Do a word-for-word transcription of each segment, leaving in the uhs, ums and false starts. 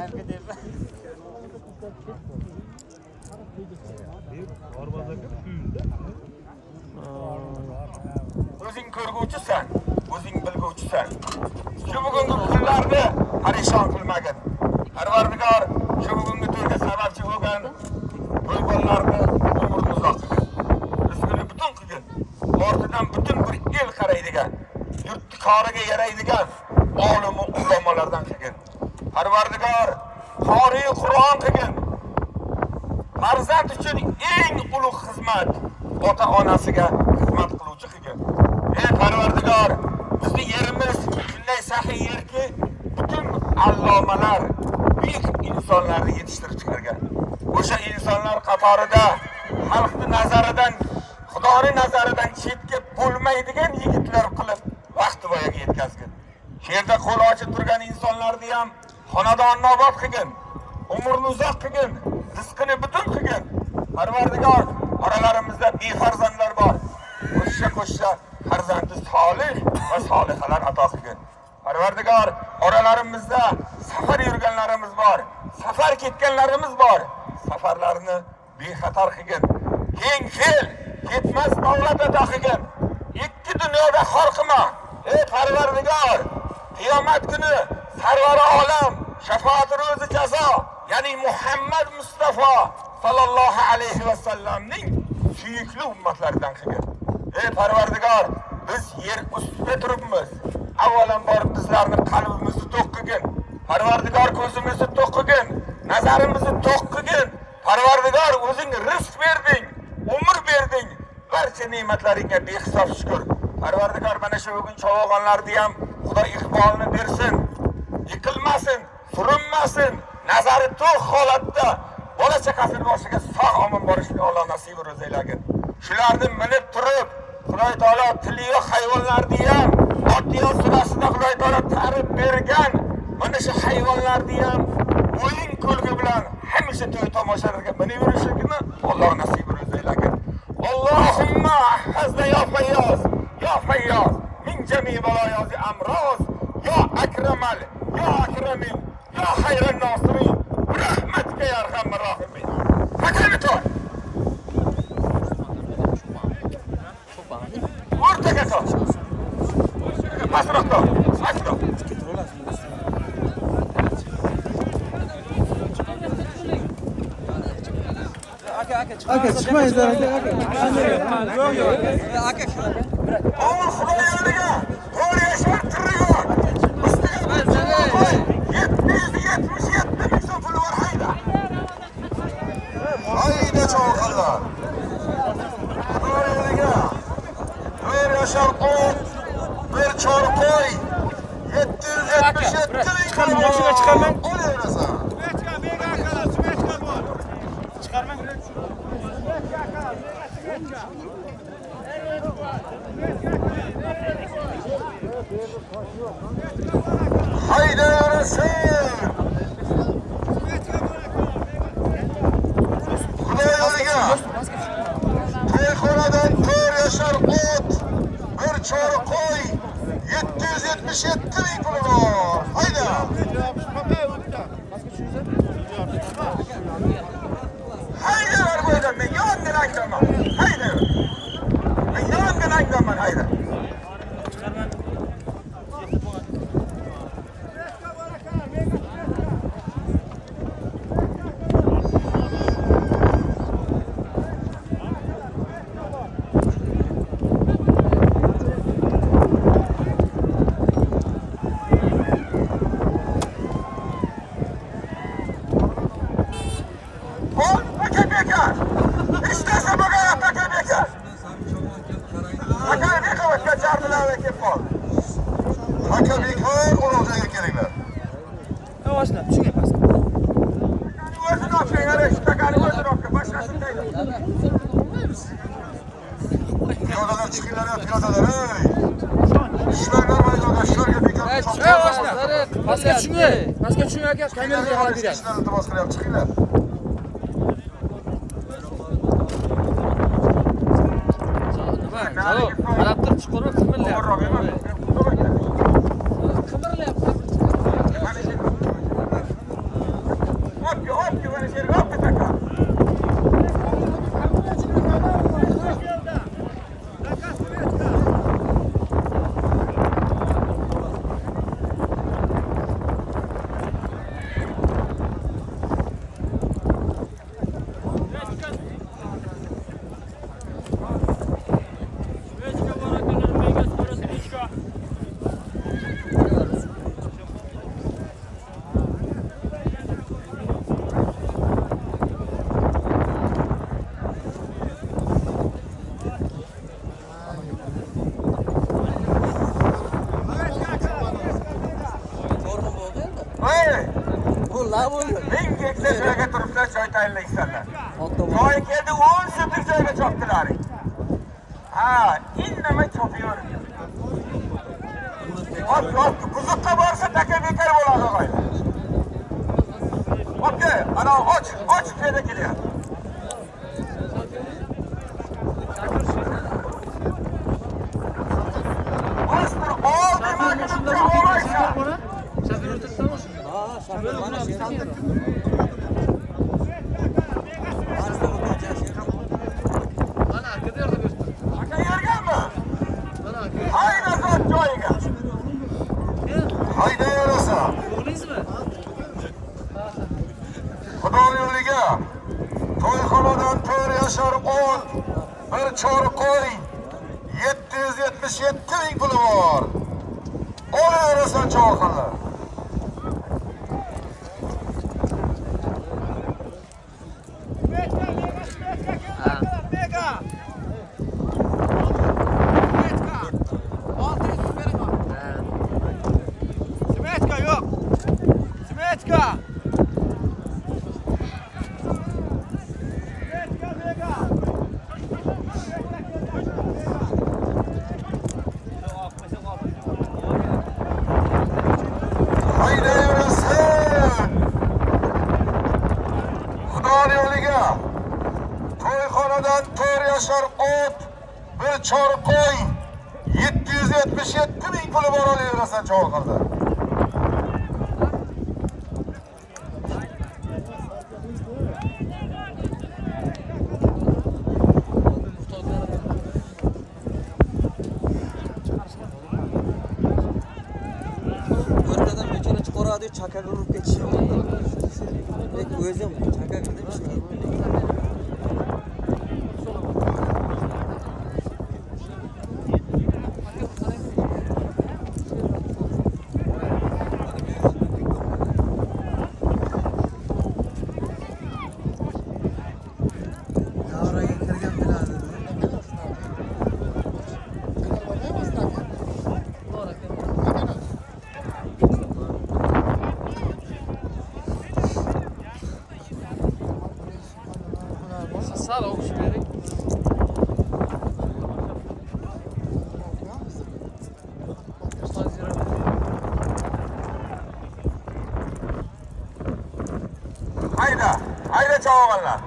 O'zing ko'rguvchisan, o'zing bilguvchisan. Shu bugungi kunlarni parishon qilmagin. Parvardigor shu bugungi to'yga sababchi bo'lgan to'ybollarni umrini uzoq qilgin. Rizqini butun qilgin. Ortidan butun bir el qaraydigan, yurt koriga yaraydigan olim va ulamolardan qilgin. Parvardigor qori Qur'on qilgin. Farzand uchun eng ulug' xizmat ota-onasiga xizmat qiluvchi qilgin. Ey Parvardigor, bizning yerimiz shunday saxiy yerki, butun allomalar, buyuk insonlarni yetishtirib chiqargan. O'sha insonlar qatorida xalqning nazaridan, Xudoning nazaridan chetga bo'lmaydigan yigitlar qilib vaqt voyaga yetkazgin. Shu yerda qo'l ochib turgan insonlarni ham xonadonni obod qilgin, umrni uzoq qilgin, rizqini butun qilgin. Parvardigor, oralarimizda befarzandlar bor. Qo'shsha qo'shsha farzandi solih va solihalar ato qilgin. Parvardigor, oralarimizda safar yurganlarimiz bor, safar ketganlarimiz bor. Safarlarni bexatar qilgin. Keng fel, ketmas davlat ato qilgin. Ikki dunyoda xor qilma. Ey Parvardigor, qiyomat kuni sarvar olam, shafaat ro'zi jazo, ya'ni Muhammad Mustafa sallallohu alayhi va sallamning suyukli ummatlaridan qilgin. Ey Parvardigor, biz yer ustida turibmiz. Avvalambor bizlarning qalbimizni to'q qilgin. Parvardigor, ko'zimizni to'q qilgin, nazarimizni to'q qilgin. Parvardigor, o'zing rizq berding, umr berding. Barcha ne'matlaringga behisob shukr. Parvardigor, mana shu bugun chavog'onlarni ham Xudo iqbolini bersin. Yiqilmasin, surinmasin. Nazari to'q holatda bola chaqasini boshiga sog' omon borishni Alloh nasib etsin. Shularni minib turib, Xudo taolo tili va hayvonlarni ham Otiyot surasida Xudo taolo ta'rif bergan mana shu hayvonlarni ham o'yin kulgi bilan hamisha to'y tomoshalarga minib yurishini Alloh nasib etsin. Allohumma ahfazna ya Fayyaz, ya Fayyaz min jami balayazi amroz, ya akramal, ya akramil, ya hayran nasirin, rahmatka ya arhamar rahimin. Hakami to'y. O'rtaga to'y. Pasroqda, pasroq. Aka chiqmaysiz aka aka. Yo'q yo'q. Aka shu. Alloh Xudoyoniga to'y yashar tiriyor. yetmish yetti ming so'm puli bor hayda. Hayda cho'g'onlar. Xudoyoniga to'y yashar qo'y, bir chor qo'y. yetti yuz yetmish yetti ming Chiqarmang, mashina chiqarmang. O'layverasan. Chiqarmang. Haydaverasin. Xudoyoniga to'yxonadan to'rt yashar ot, bir chor qo'y, yetti yuz yetmish yetti ming puli bor. Hayda. Hayda var bu adam, men yondan aytaman. Hayda. Men yondan aytaman, hayda. Piyodalar chiqinglar, piyodalar, ey. Ishlarlar maydonda, ishlarga bekor. Pastga tushing, pastga tushing aka, kameraga qarab beryapti. Ishlarni iltimos qilyapti, chiqinglar. Alo, qarab tur, chiqarib qimirlayapti. Qimirlayapti. Ming gektar joyga turiblar, joy tayinlaysanlar. Joy keldi o'n sotix joyga chopdilaring. Ha, indamay chopaver. Hop, hop, buzuqqa borsa taka bekar bo'ladi og'aylar. Hopga, ana och, och payda kelyapti. Ostur, ol demak, shunday bo'lmaysan. Shofyor o'tiribsizmi shunda? Ha, shofyor mana shu yerda. Mana aka yerda berdi. Aka yerganmi? Mana aka. Hayda zot joyiga. Hayda yarasan. O'g'lingizmi? Xudo yo'liga to'yxonadan to'rt yashar ot, bir chori qo'y, yetti yuz yetmish yetti ming puli bor. Olaverasan cho'g'anlar. Smetka yo'q. Smetka. Hayda yurasan. Xudo yo'liga to'yxonadan to'rt yashar ot, bir chor qo'y, yetti yuz yetmish yetti ming puli bor olaverasan cho'g'anlar. O'rtadan bechora chiqaradi, chakaga urib ketishyapti. Lek o'zim chakaga deb ishlayman. Davraga kirgan biladi. Sal o'qish bering. Hayda, hayda cho'g'anlar.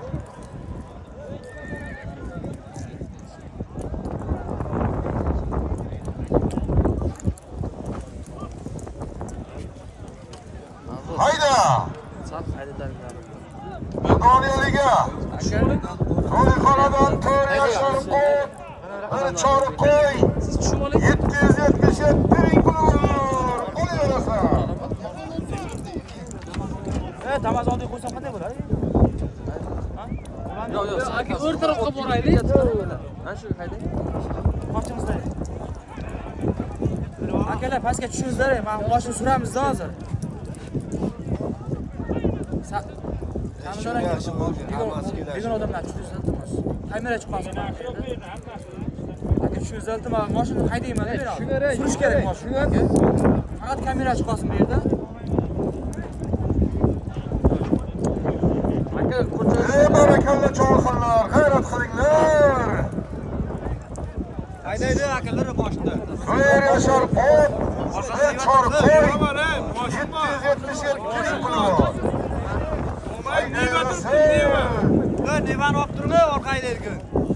Hayda. Sal haydadan. Xudo yo'liga to'yxonadan to'rt yashar ot, bir chori qo'y, Siz tushib oling. yetti yuz yetmish yetti ming puli bor. Olaverasan. E, Damas oldiga qo'ysam qanday bo'ladi? Yo'q, yo'q, aka o'rtaroqqa boraylik. Mana shu qayda? Qanchimizda? Akalar pastga tushingizlar, men boshini suramizda hozir. Kamidon aka, degan odamlar tushingizlar, iltimos. Kamera chiqqansiz. Aka tushingizlar, iltimos, mashinani haydayman deb beradi. Surish kerak mashinani. Faqat kamera chiqqansin bu yerda. Aka ko'cha Ey barakalla cho'g'anlar, g'ayrat qilinglar. Haydaydi akalar boshida. to'rt yashar ot, bir chori qo'y, yetti yuz yetmish yetti ming puli bor. Ha, divan olib turma orqanglarga.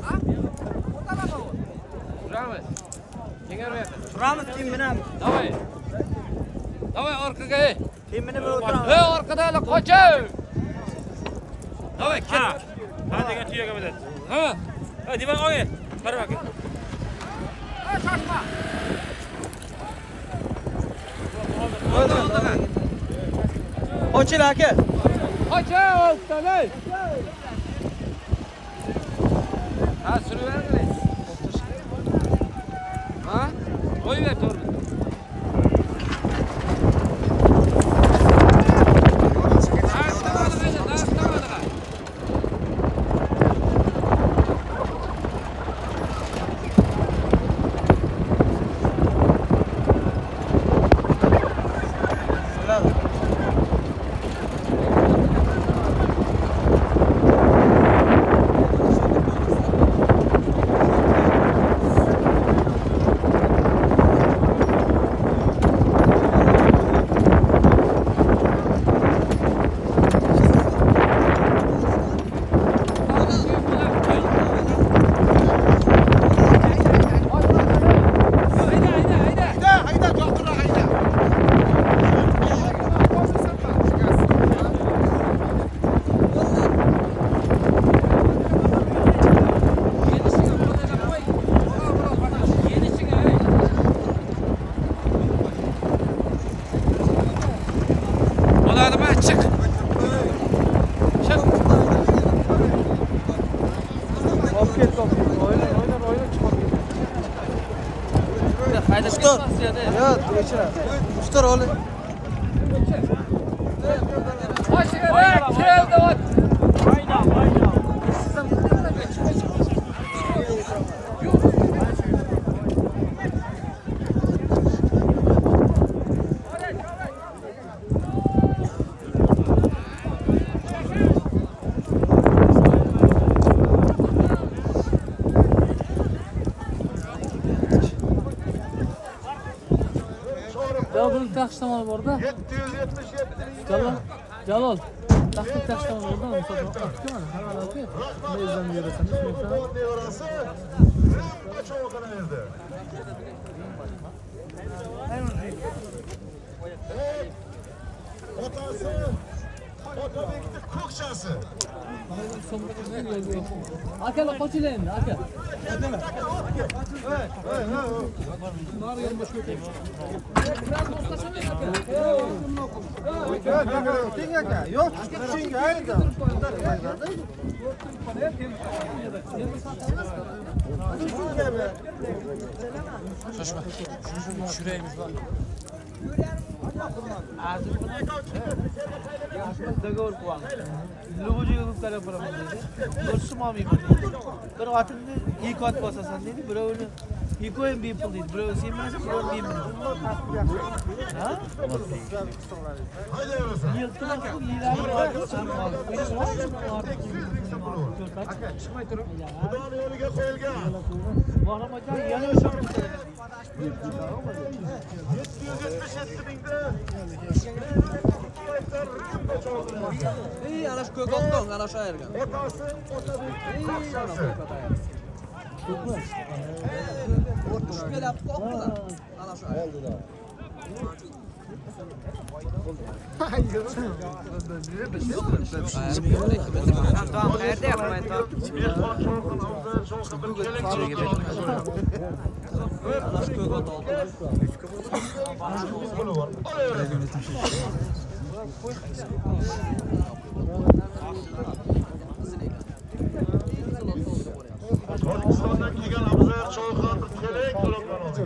turamiz. Kengaryapti. Turamiz kim bilan? Davay. Davay orqaga. Kim bilan o'tiramiz? Ey orqadalar qochoq. Davay kel. Ha, degan tuyaga bo'ladi. Ha. Ha, divan oling. Qarab aka. Ochil aka. Qochoq, davay. Ha, suraveradi. Ha? Qo'yib tur. Bo'ladimi? Chiq. Chiq. Olib ket, olib ket. Oylan, oylan, oylan chiqib ket. Haydab ketmas ya. Yo'q, kechira. Mustar oling. Mashina keldi. Ayna, ayna. Jalol taxtamol borda. yetti yuz yetmish yetti. Jalol. Jalol. Taxta taxtamol borda. Musobaqa o'tdi mana. Hamma mezon yurasan. Nevarasi Rimba cho'g'ini berdi. Otasi Otabekning ko'kchasi. Akalar qochinglar endi, aka. Yo'q, tushingga ayda. Shoshma. Tushiraymiz bor. Dogovor qilyapmiz. Lubujiga olib qarab boraman dedi. Do'stim olmayman. Bir otimni ikki ot bosasan dedi. Birovini ikki o'yin bepul dedi. Birov senmasa, birov bepul. Ha? Yilqilar ku Aka chiqmay turib. Xudoning yo'liga qo'yilgan. Mahramojon yana o'sha yetti yuz yetmish yetti mingda. Ey, ana shu ko'k otdan, ana shu yerga. Otasi Otabekning ko'kchasi. Tushib kelyapti otdan. Ana shu yerga. Tamam, qayerda yapmayman, tamam. Mehmon cho'g'ini avzal cho'g'ini bir keling. Ana shu ko'k ot oldi. Tojikistondan kelgan Abzal cho'g'ini bir keling qo'ldan oldi.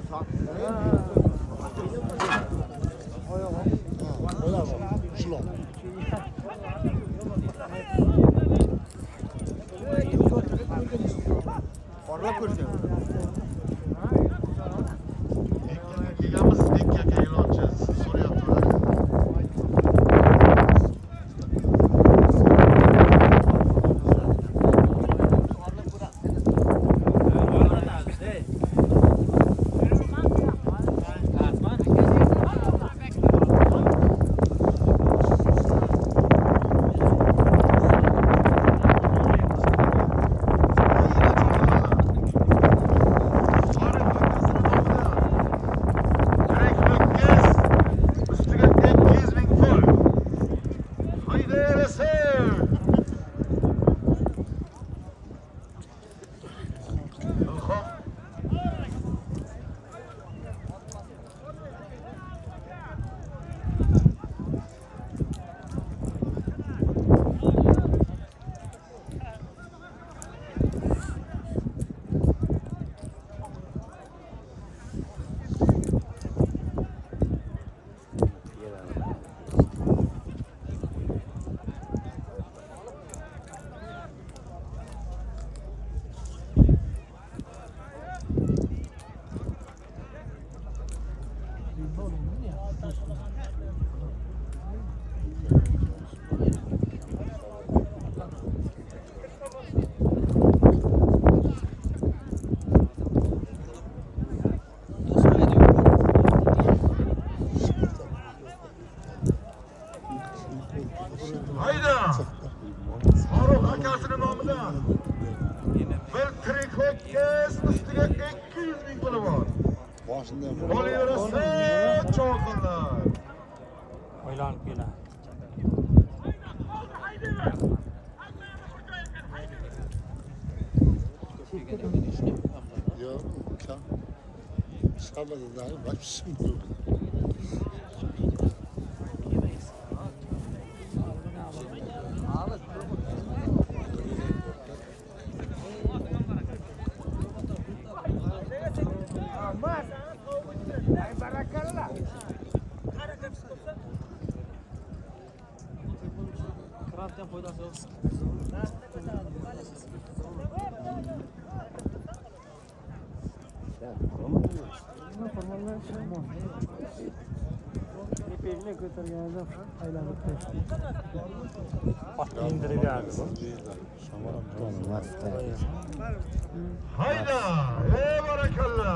Qorlab ko'rsin. Kelganmiz Dekkaga ilonchi so'rayaptilar. Hayda! Farruh akasinin nomidan bir tirik ho'kiz ustiga ikki yuz ming puli bor. Bo'laverasa cho'g'inlar. O'ylanib keladi. Yok, kan. Çıkamadı daha, başım yok. Faqat ham foydasi yo'q. Epeyini ko'targanida aylanib ketdi. Hayda, ey barakalla.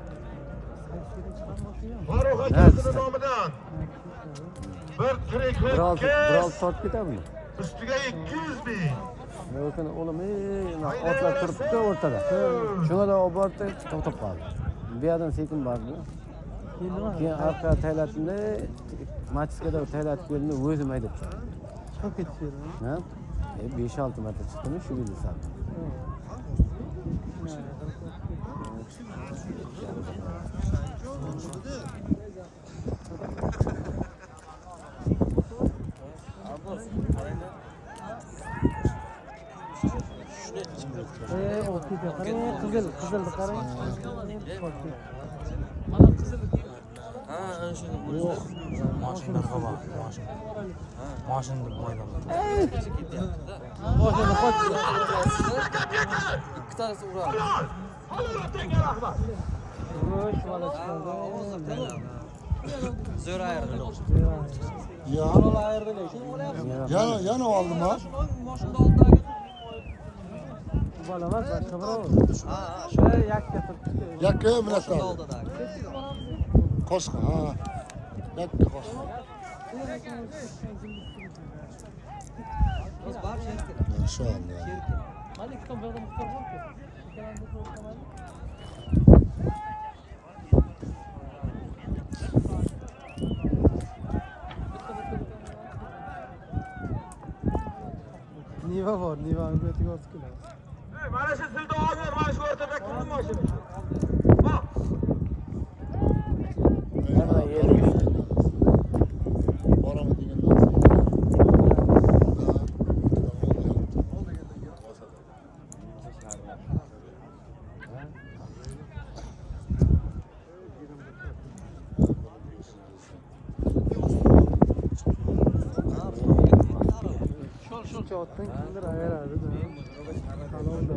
Farruh akasining nomidan bir tiriklik Biroz tortib ketadimi? ustiga ikki yuz ming. Lekin o'g'lim otlar turibdi o'rtada. Shunga olib bordi, to'xtab qoldi. Bu yerdan sekin bordi. Keyin orqa taylatdi, Machskada taylatib keldi, o'zim haydab chiqdi. Chiqib ketdi. Ha? besh olti marta chiqdimi shu bilsam. Ey, o tipe qarang, qizil, qizilni qarang. Mana qizil. Ha, ana shuni. Yo'q. Mashina qaba, mashina. Mashina deb maydonda. Mashina qochdi. Ikki tanasi uradi. Xo'sh, bola chiqadi. Zo'r ayirdi. Ya. Yana yana oldim ha. Mashina oldidagi Bola emas, qibrov. Ha, Shu yakka turibdi. Yakka bilan mashina oldim. oldidagi. Qo'shqa ha. Yakka qo'shqa. Biz barcha erkak. Inshaalloh. Mana ikki tomon bilan muxtor bo'ldi. Ikkalandi to'xtamadi. Niva bor, Nivani betiga ortib keladi. Mana shu silda olgan, mana shu o'rtada kim mashina? Bak. Yana yeri Boraman degandan Shuncha otdan kimdir ayiradi. Halolda.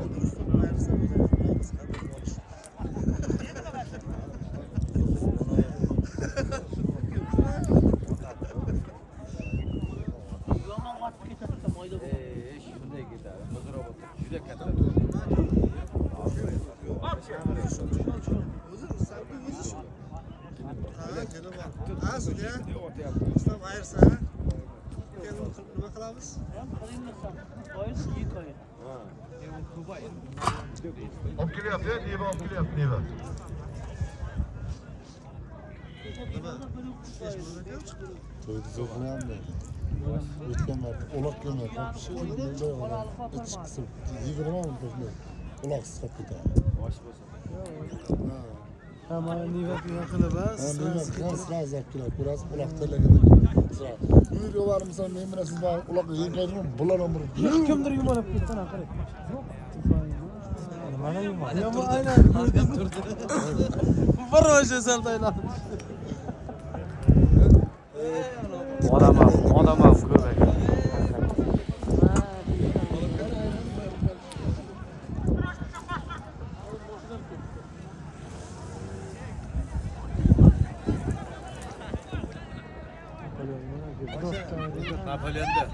Olib kelyapti, neva olib kelyapti, neva. to'yda zo'rnamdi. O'tgan marta uloq kelmay qolibdi. Ichki qisib yigirma ming qo'shni uloqsiz qolib ketadi. Ha, mana Niva degan qilib Ha, bas. men qan sraz olib keladi. Ko'rasiz, uloq tillaganda. Uyga bormisam, men bilan siz bor uloq yeykaydimi? Bular umr. Kimdir yumalab ketdi, qarang. Mana yumalab. Yomon aynan. Bir o'sha saltaylar. odam ham, odam ham ko'p ekan. Napoleonda.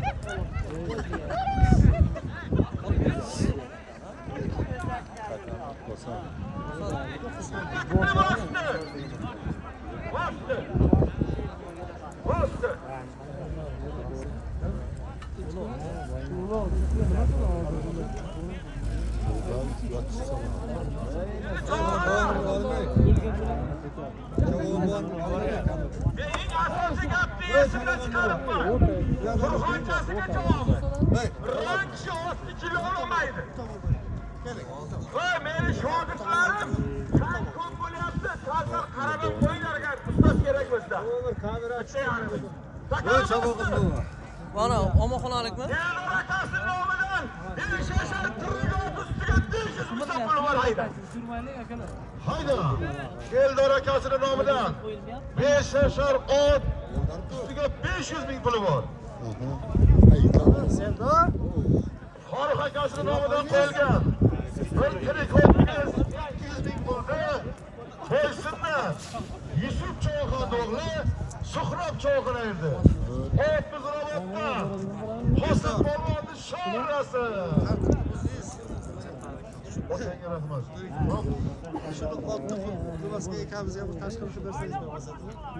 Meni shogirdlarim qan ko'p bo'lyapti. Hozir qarab qo'yinglarga ustoz kerak bo'lsa. Kamera chiqyapti. Mana omonxonalikmi? Akasining nomidan besh yashar turga ustiga besh yuz ming pul bor hayda. Surmaylik akalar. Hayda. Eldor akasining nomidan besh yashar ot ustiga besh yuz ming puli bor. Farruh akasini nomidan qo'yilgan bir tirik o'tmiz ikki yuz ming bo'ldi. Qo'ysinlar. Yusuf Cho'g'on o'g'li Suhrob Cho'g'onaydi. O'tmiz robotdan. Hosil bo'lmadi sho'rasi. O'shanga rahmat. Shuni qotni qilmasga ekamizga bir tashkil qilib bersangiz bo'lmasa.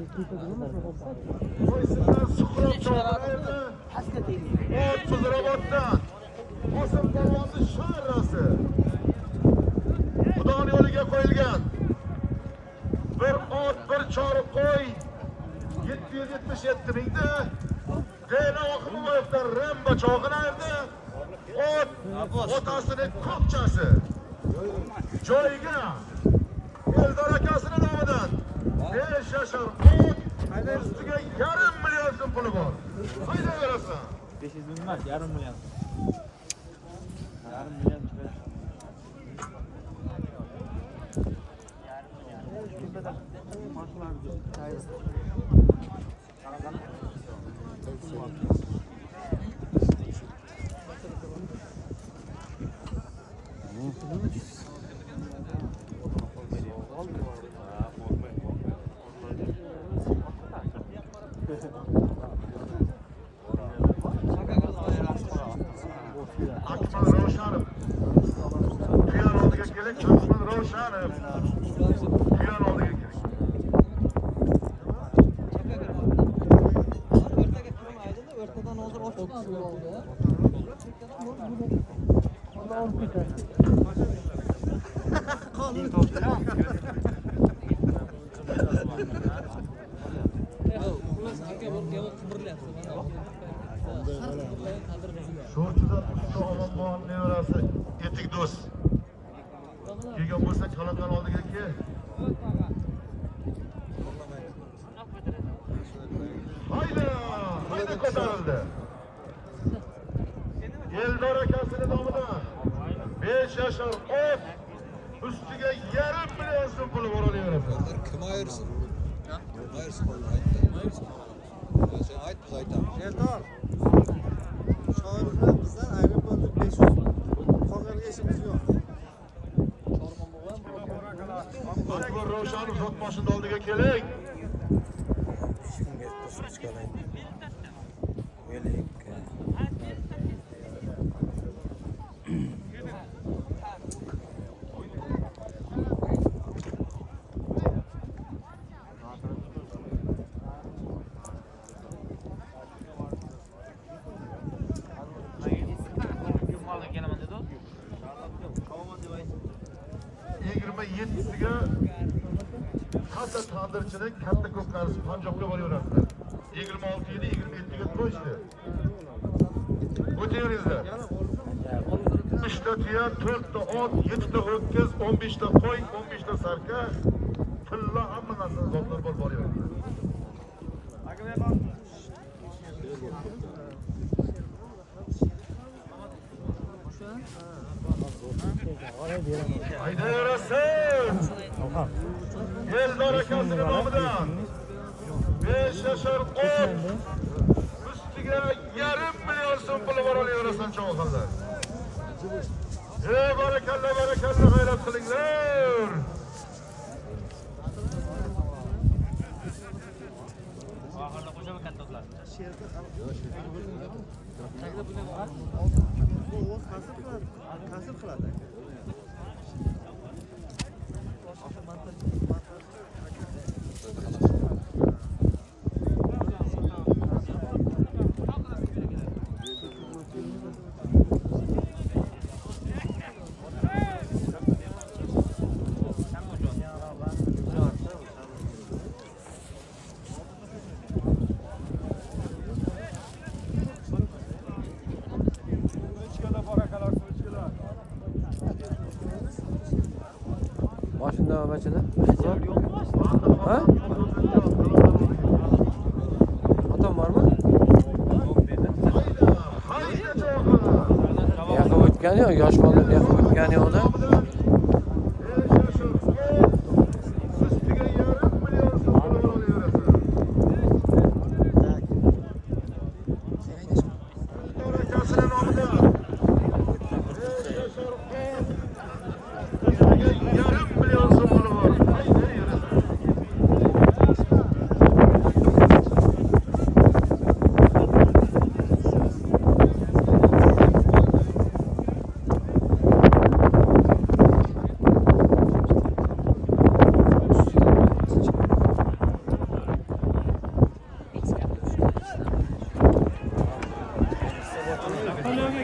Qo'ysinlar Suhrob Cho'g'onaydi. O'tmiz robotdan. Hosil bo'lmadi sho'rasi. Xudoning yo'liga qo'yilgan. Bir ot, bir chori qo'y. yetti yuz yetmish yetti mingda Deyna Oqimovdan Rambo Cho'g'onaydi. Ot, otasining ko'kchasi. Joyiga Eldor akasining nomidan besh yashar ot, ustiga yarim million so'm puli bor. Qayda berasan? besh yuz ming emas, yarim million. Yarim million chiqadi. Akmal Ravshanov. Tuyan oldiga keling, Akmal Ravshanov. Tuyan oldiga keling. O'rtaga kirmaydida, o'rtadan hozir ochib Sho'rchidan usta Omonxon nevarasi etik do'st. Kelgan bo'lsa qalangan oldiga kel. Hayda! Hayda ko'tarildi. Eldor akasini nomidan besh yashar ot, ustiga yarim million so'm puli bor olaveradi. Kim ayırsın? Kim ayırsın vallahi aytdi. Ya sen ayt biz aytamiz. Eldor. Shoirlar bizdan ayirib bo'ldik besh yuz. Qolganiga ishimiz yo'q. Akbar Ravshanov zot mashina oldiga keling. yigirma yettisiga katta tandirchining katta ko'pkarisi Panjobga boraverasizlar. yigirma olti yili yigirma yettiga qo'yishdi. O'tiringizlar. uchta tuya, to'rtta ot, yettita ho'kiz, o'n beshta qo'y, o'n beshta sarka, tilla hamma narsani zotlar bor boraveradi. Haydayverasiz. Eldor akasining nomidan besh yashar ot, ustiga yarim million so'm puli bor olaverasan cho'g'onlar. Ey barakalla barakalla g'ayrat qilinglar. Oxirida qo'shaman katta otlar. O'z hasr qiladi. Hasr qiladi. Boshida bachada. Ha? Otam bormi? Yo'q o'tgan yo'q, yosh bola yo'q o'tgan yo'qda.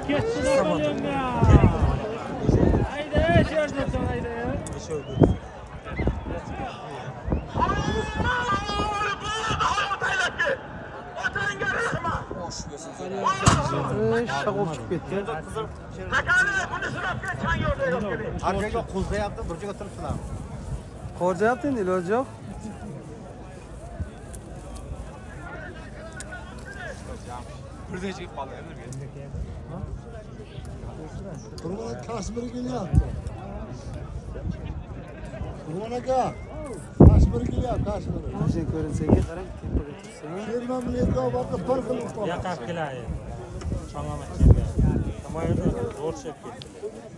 Shag'ov chiqib ketdi. Har joyga qo'zlayapti, bir joyga turibsizlar. Qo'rjayapti endi iloji yo'q. Birdan chiqib qoldi. Turg'un Kashmir kelyapti. Turg'un aka, Kashmir kelyapti, Kashmir. O'zi ko'rinsaga qarang, tepaga chiqsa. Sherman bilan birga bir xil ustoz. Yaqab keladi. Chang'ama kelgan. Tomoyda zo'rchab ketdi.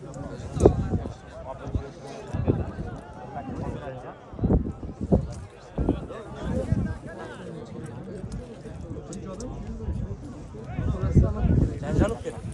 Janjal olib ketdi.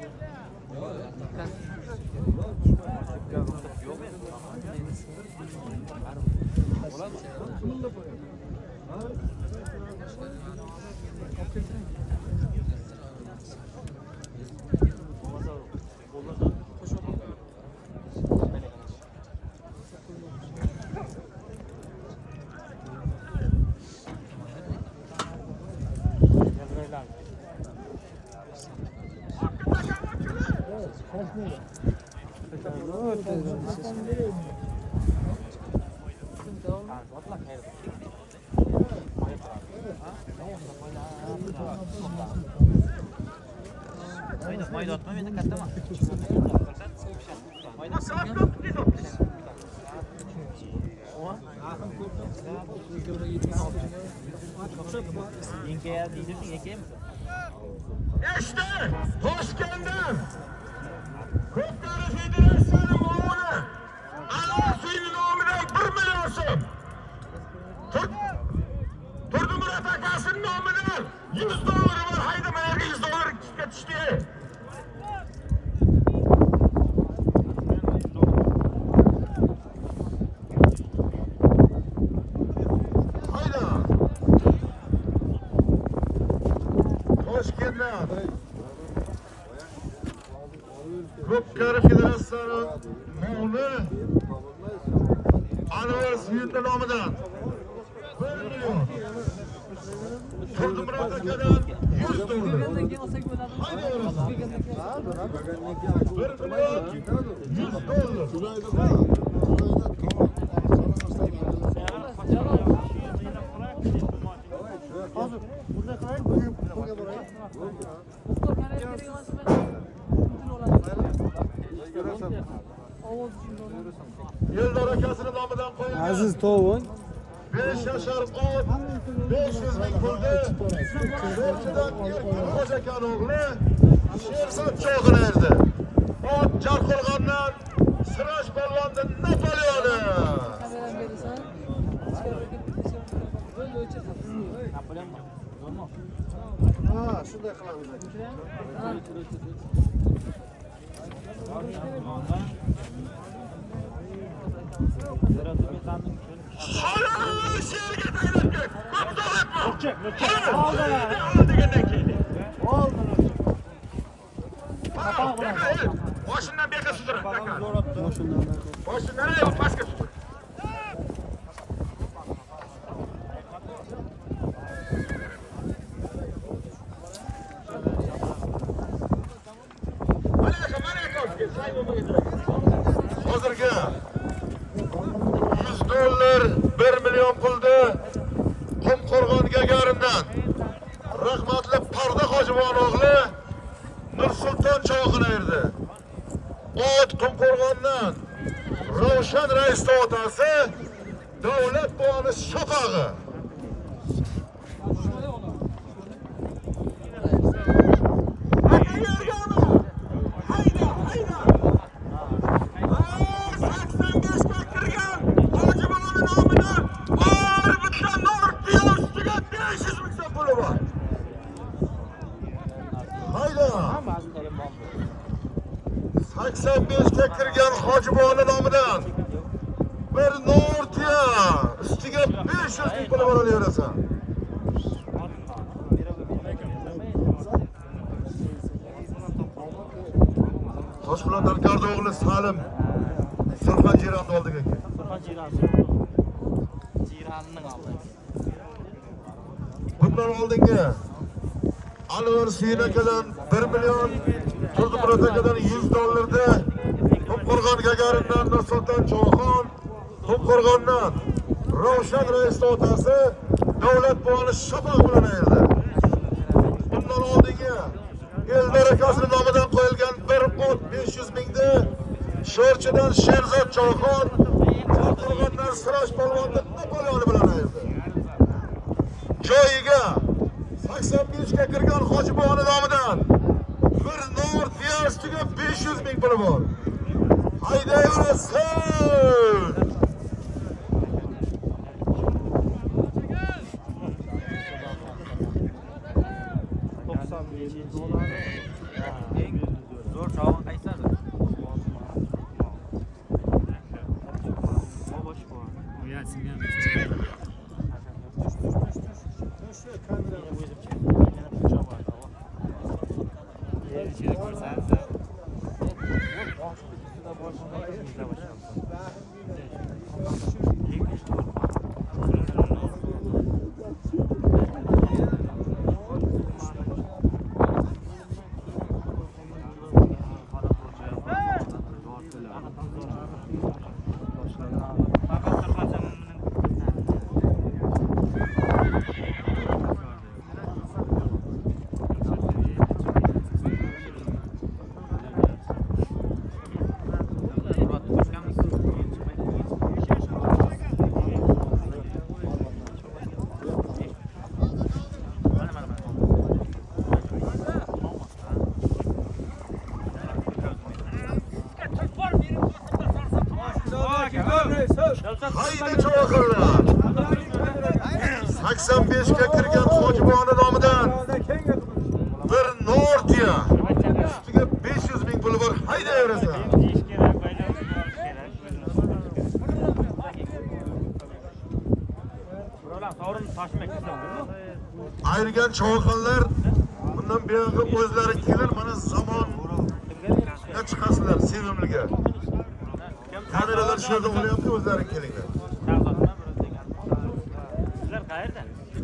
Mayda atma menda kattama. Mayda İşte hoş geldin. Koktara Federasyonu muğunu. Alasıyla nominden bir milyon so'm. Turdi Murat akasının nomidan yüz doları var. Haydi mayarga yüz dolar ketishdi. Koktara Federasyonu muğunu Anvar Suyun'da nomidan bir milyon. Turdi Murat akadan yüz dolar. Haydi orası. bir milyon yüz dolar. Hozir burada qarang, bunga boraylik. Eldor akasının nomidan qo'yilgan Aziz Tovon besh yashar ot besh yuz ming pulga So'rchidan Erkin Xo'jakan o'g'li Sherzod cho'g'ini erdi. Ot Jarqo'rg'ondan Siroj Polvondan Napoleoni. Ha, shunday qilamiz. Xolos yerga tayyorlangan. Ko'p davlatmi? Oldi degandan keyin. Oldi. Boshimdan beka sudrab, beka. Boshimdan. Boshimdan yo'q, pastga sudrab. Hozirgi yüz dollar bir milyon pulni Qumqo'rg'on Gagarindan rahmatli Parda Hojibon o'g'li Nursulton cho'g'ini erdi. Ot Qumqo'rg'ondan Ravshan raisning otasi Davlat bonis shapog'i. sakson beshga kirgan Hojiboni nomidan bir Nortiya ustiga besh yuz ming pul olaverasan. Toshqulon Dalkardi o'g'li Salim Surxon Jironni oldiga keldi. Surxon Jiran. Jiranning oldi. Bundan oldingi Anvar Hussein akadan bir million, Turdimurat akadan yuz dollarda, To'qo'rg'on Gagarindan Nursulton Cho'xon, To'qo'rg'ondan Ravshan Raisning otasi Davlat bog'ini Shafoq bilan ayirdi. Bundan oldingi el barakasi nomidan qo'yilgan bir ot besh yuz mingda Sho'rchidan Sherzod Cho'xon, To'qo'rg'ondan Sirash polvonni Napoleon bilan ayirdi. Joyiga sakson beshga kirgan Hojiboni nomidan bir nur Fiyastiga besh yuz ming puli bor. Haydayversin! Zo'r chavon qaysadi? Haydi Cho'xonlar! sakson beshga kirgan Hojiboni nomidan bir Nordiya ustiga besh yuz ming puli bor. Haydayverasan! Ayirgan Cho'xonlar bundan buyoqqa o'zlari kelin, mana zamonga chiqasizlar sevimliga. Kameralar shu yerda bo'lyapti, o'zlari kelinglar. Sizlar qayerda?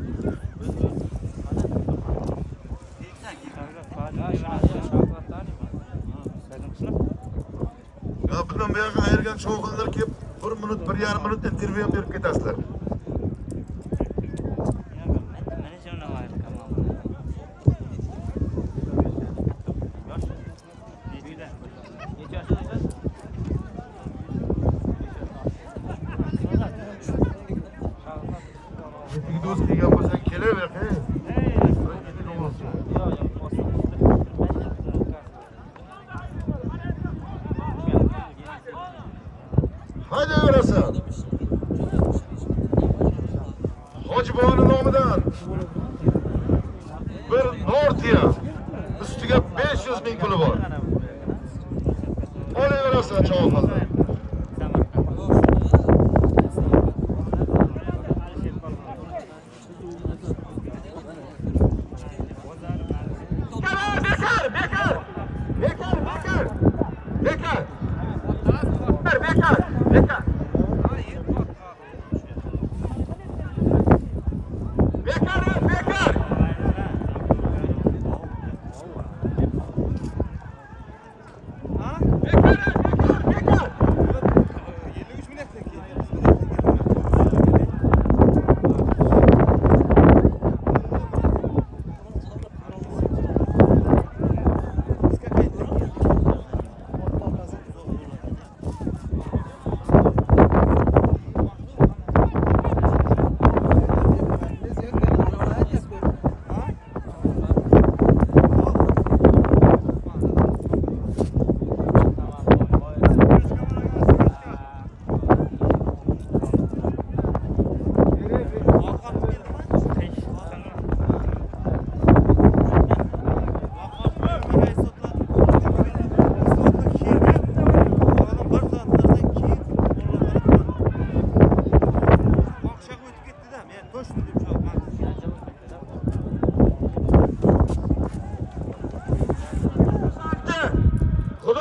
Ya bundan buyoqqa ayirgan Cho'xonlar kelib bir minut, bir yarim minut intervyu ham berib ketasizlar. Haydi öyleyse.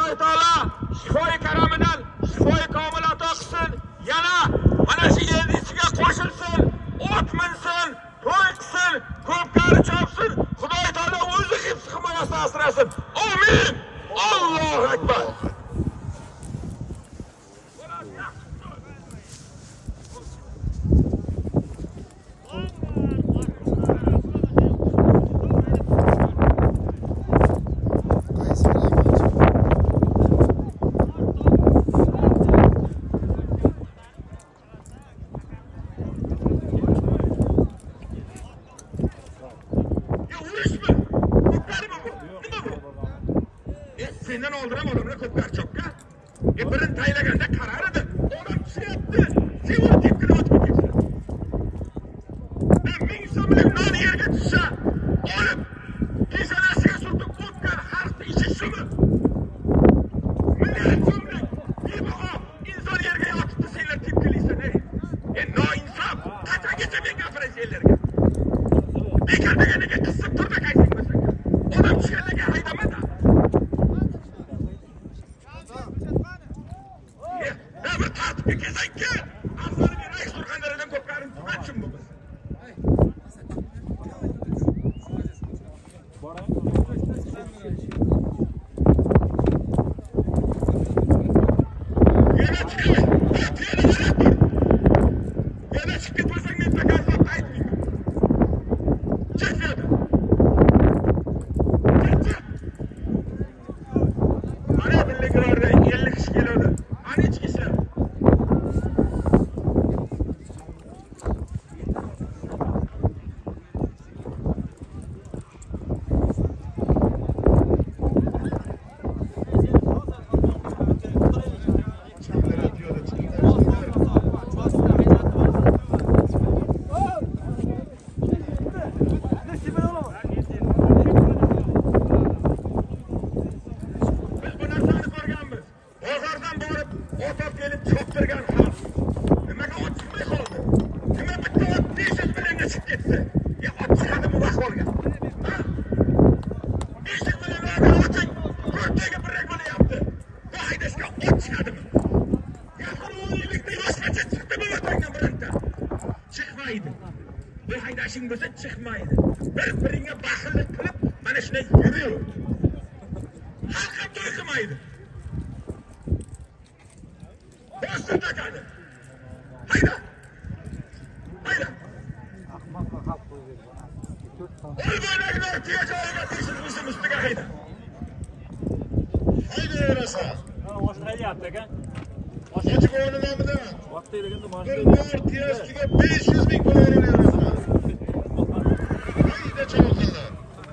Xudoy taolo shifoi karamidan shifoi komil ato qilsin. Yana mana shu yerning ichiga qo'shilsin, o't minsin, to'y qilsin, ko'pkari chopsin. Xudoy taolo o'zi hifz himoyasida asrasin. Amin. Allohu akbar. Sendan oldiram odamlar ko'pkar chopga. E birin taylaganda qarar edi. Odam tushyapti. Sevur tepkini o'tib ketdi. Men ming so'm bilan non yerga tushsa, olib peshonasiga surtib ko'pkar harfni ichi shumi? Milliard so'mlik bebaho inson yerga yotibdi, senlar tepkilaysan, ey. E noinsof, qachongacha men gapirasan senlarga? Bekor deganiga qisib turma qaysing bo'lsa. Odam tushganlarga haydamada. Bir tartib kesanki, afzali bir rais turganlaridan ko'pkarini tugatchim bu biz. Yana chiqaver. Yana chiqib ketmasang men takazlab aytmayman. Chiq yo'da. Mana billigilarda ellik kishi keladi. Ana ichkisi. Bir haydashing bo'lsa chiqmaydi. Bir-biringga baxillik qilib, mana shunday yuraver. Har ham to'y qilmaydi. Bossin takadi. Hayda. Hayda. Olmalarlar tuya joyiga tekshirishimiz ustiga hayda. Hayda yurasa. Oshlayapti aka. Ochib o'rnimda. Vaqt deganda mana bir nor tiyasiga besh yuz ming pul olyapsan. Hayda chavoqlar.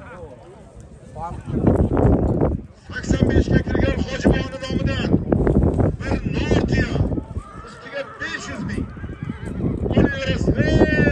sakson besh ga kirgan Hojiboni nomidan bir nor tiya ustiga besh yuz ming olyapsan.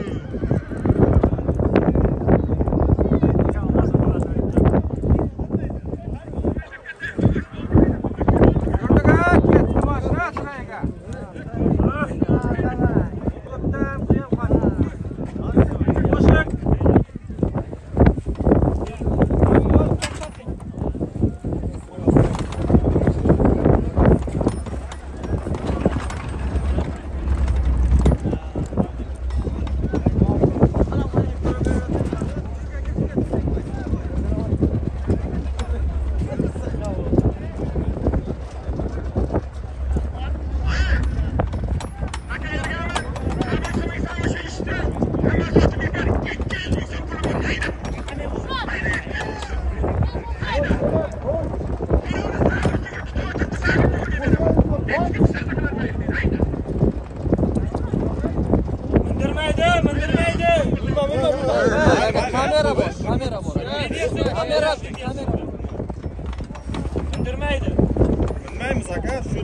Kamera bor, kamera bor. Kamera, kamera. Indirmaydi. Bilmaymiz aka, shu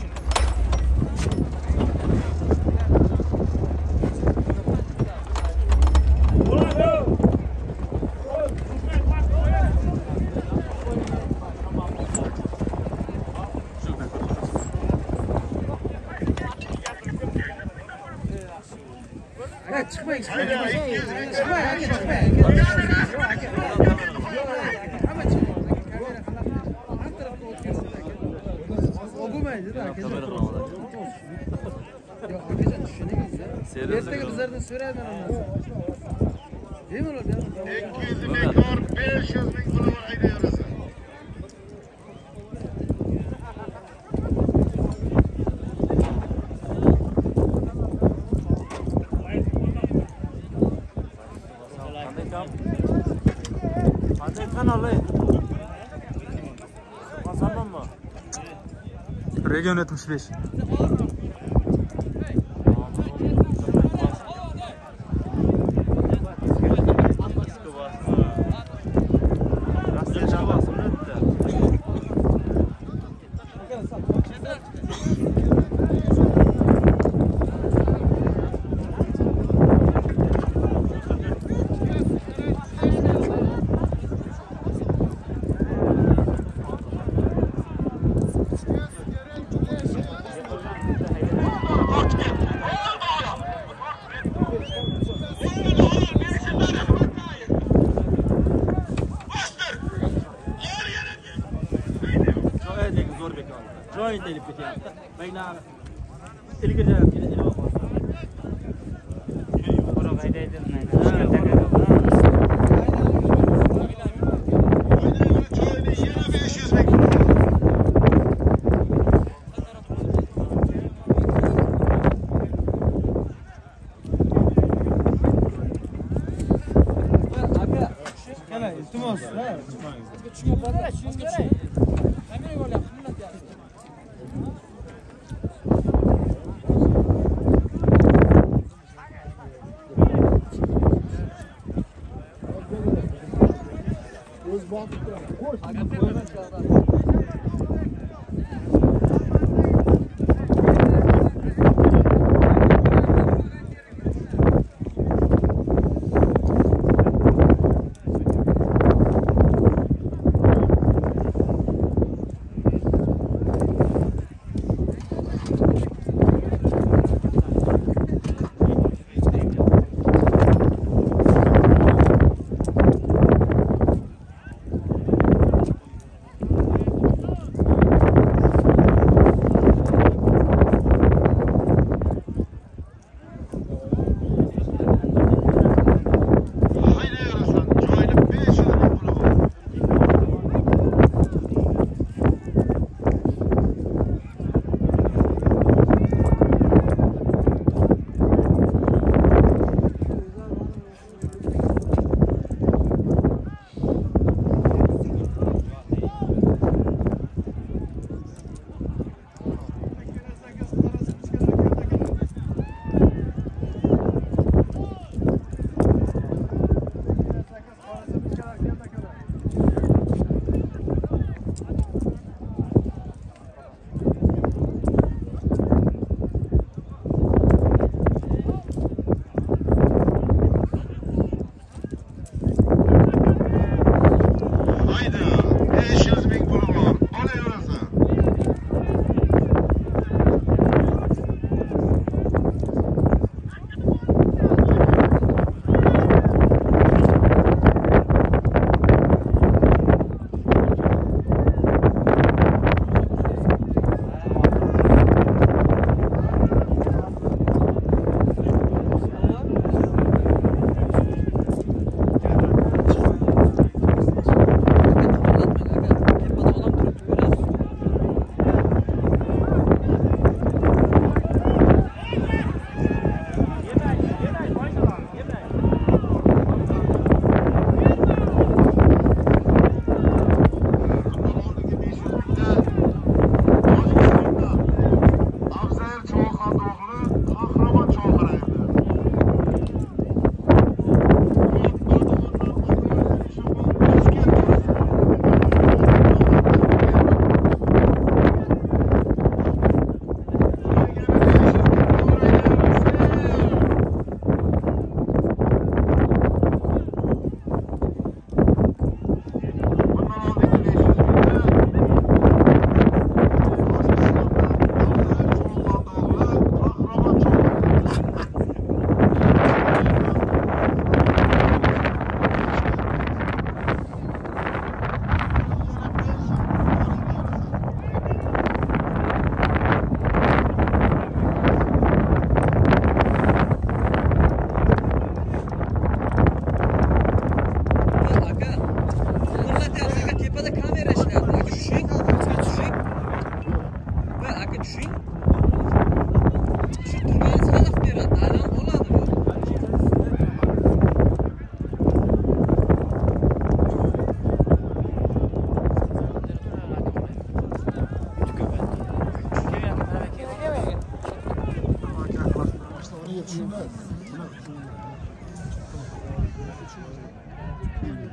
Çıkmayın, çıkmayın. Çıkmayın, çıkmayın. Yo'q, akajon tushuningiz-da. Ertaga bizlardan so'rayman onasi. Bemalol ikki yuz bekor besh yuz ming pul aytayapsiz. Qanday kanal ey? Qasammanmi? Region yetmish besh. Joint elib ketyapti. Baynar ilgaja ilib olmoqda. Yuqori haydaydi, Qani, iltimos. Tushunib qoldi, tushunib kerak. Kameraga olyapti, millat yaxshi. O'z boqib turadi. Qo'sh.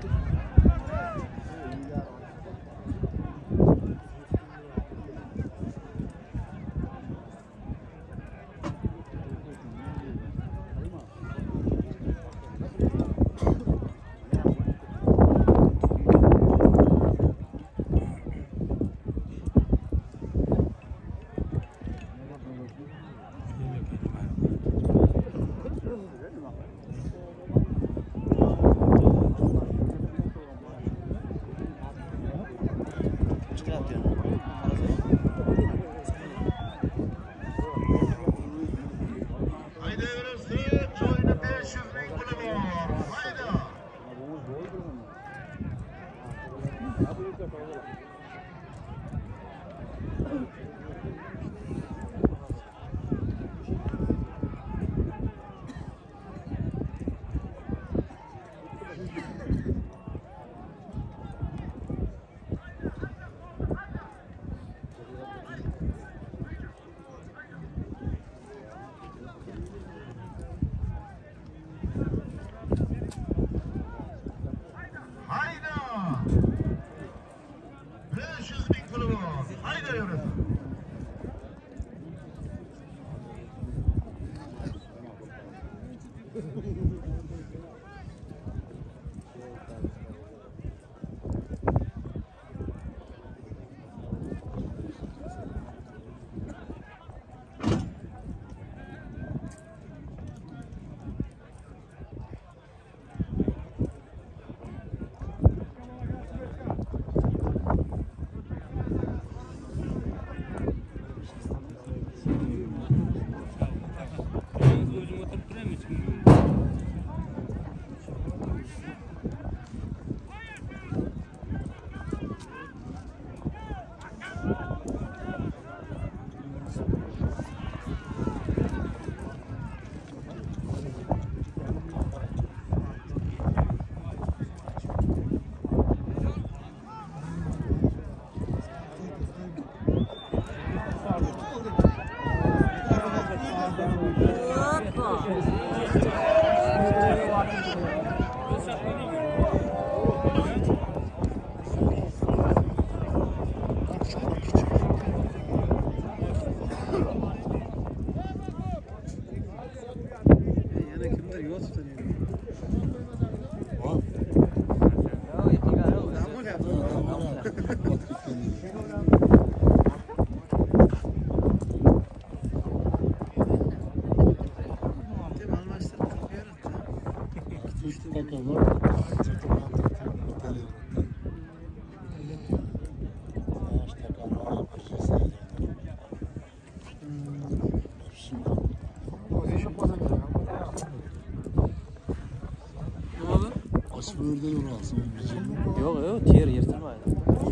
Yo'q, yo'q, ter yirtilmaydi.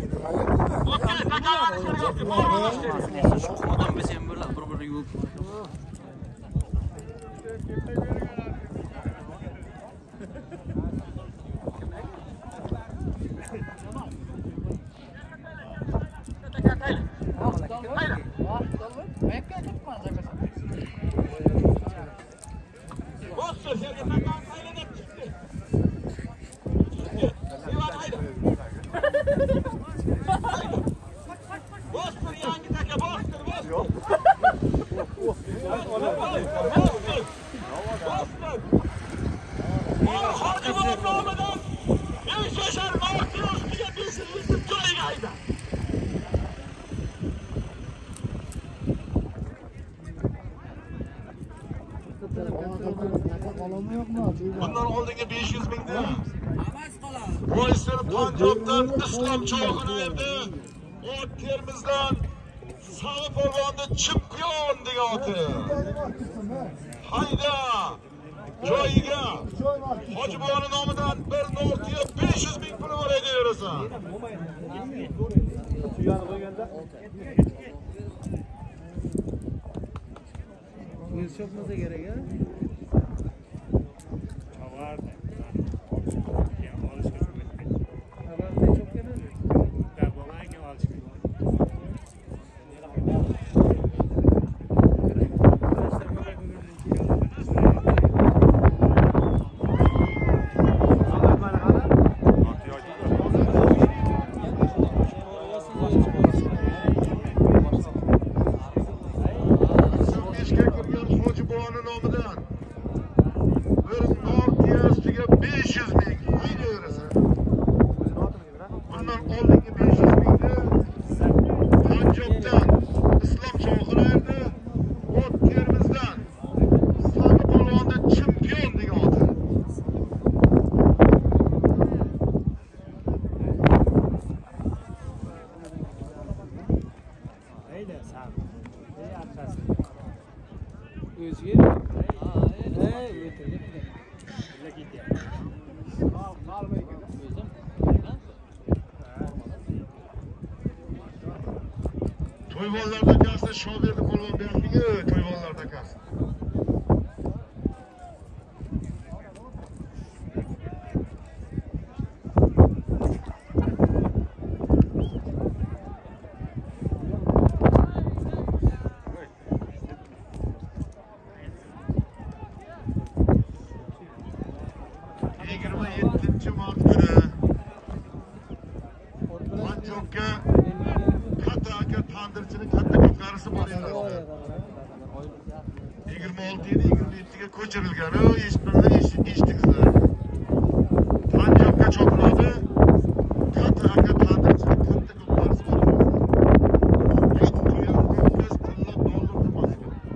Odam biz ham bir-birini yuvib. Bundan oldingi besh yuz mingni Boysir Panjobdan Islom cho'g'ini berdi. Ot Termizdan Sog'i Polvonda chempion degan oti. Hayda! Joyiga Hojiboni nomidan bir Nortiya besh yuz ming puli bor edi yurasan. Tuyani qo'yganda Yil chopmasa kerak a? oldingi besh yuz mingni Panjobdan Islom Shohirerdi, Ot Termizdan Sami polvonda chempion degan oti. To'yvonlar dakasi Shoberdi polvon berdiga, to'yvonlar dakasi. yigirma yettinchi mart kuni Panjobga katta aka tandirchini katta ko'pkarisi bor edi. yigirma olti edi, yigirma yettiga ko'chirilgan. O eshitmanglar, eshitdingizlar. Panjobga cho'qiladi. Katta aka tandirchini katta ko'pkarisi bor edi. Biz tilla dollar emas.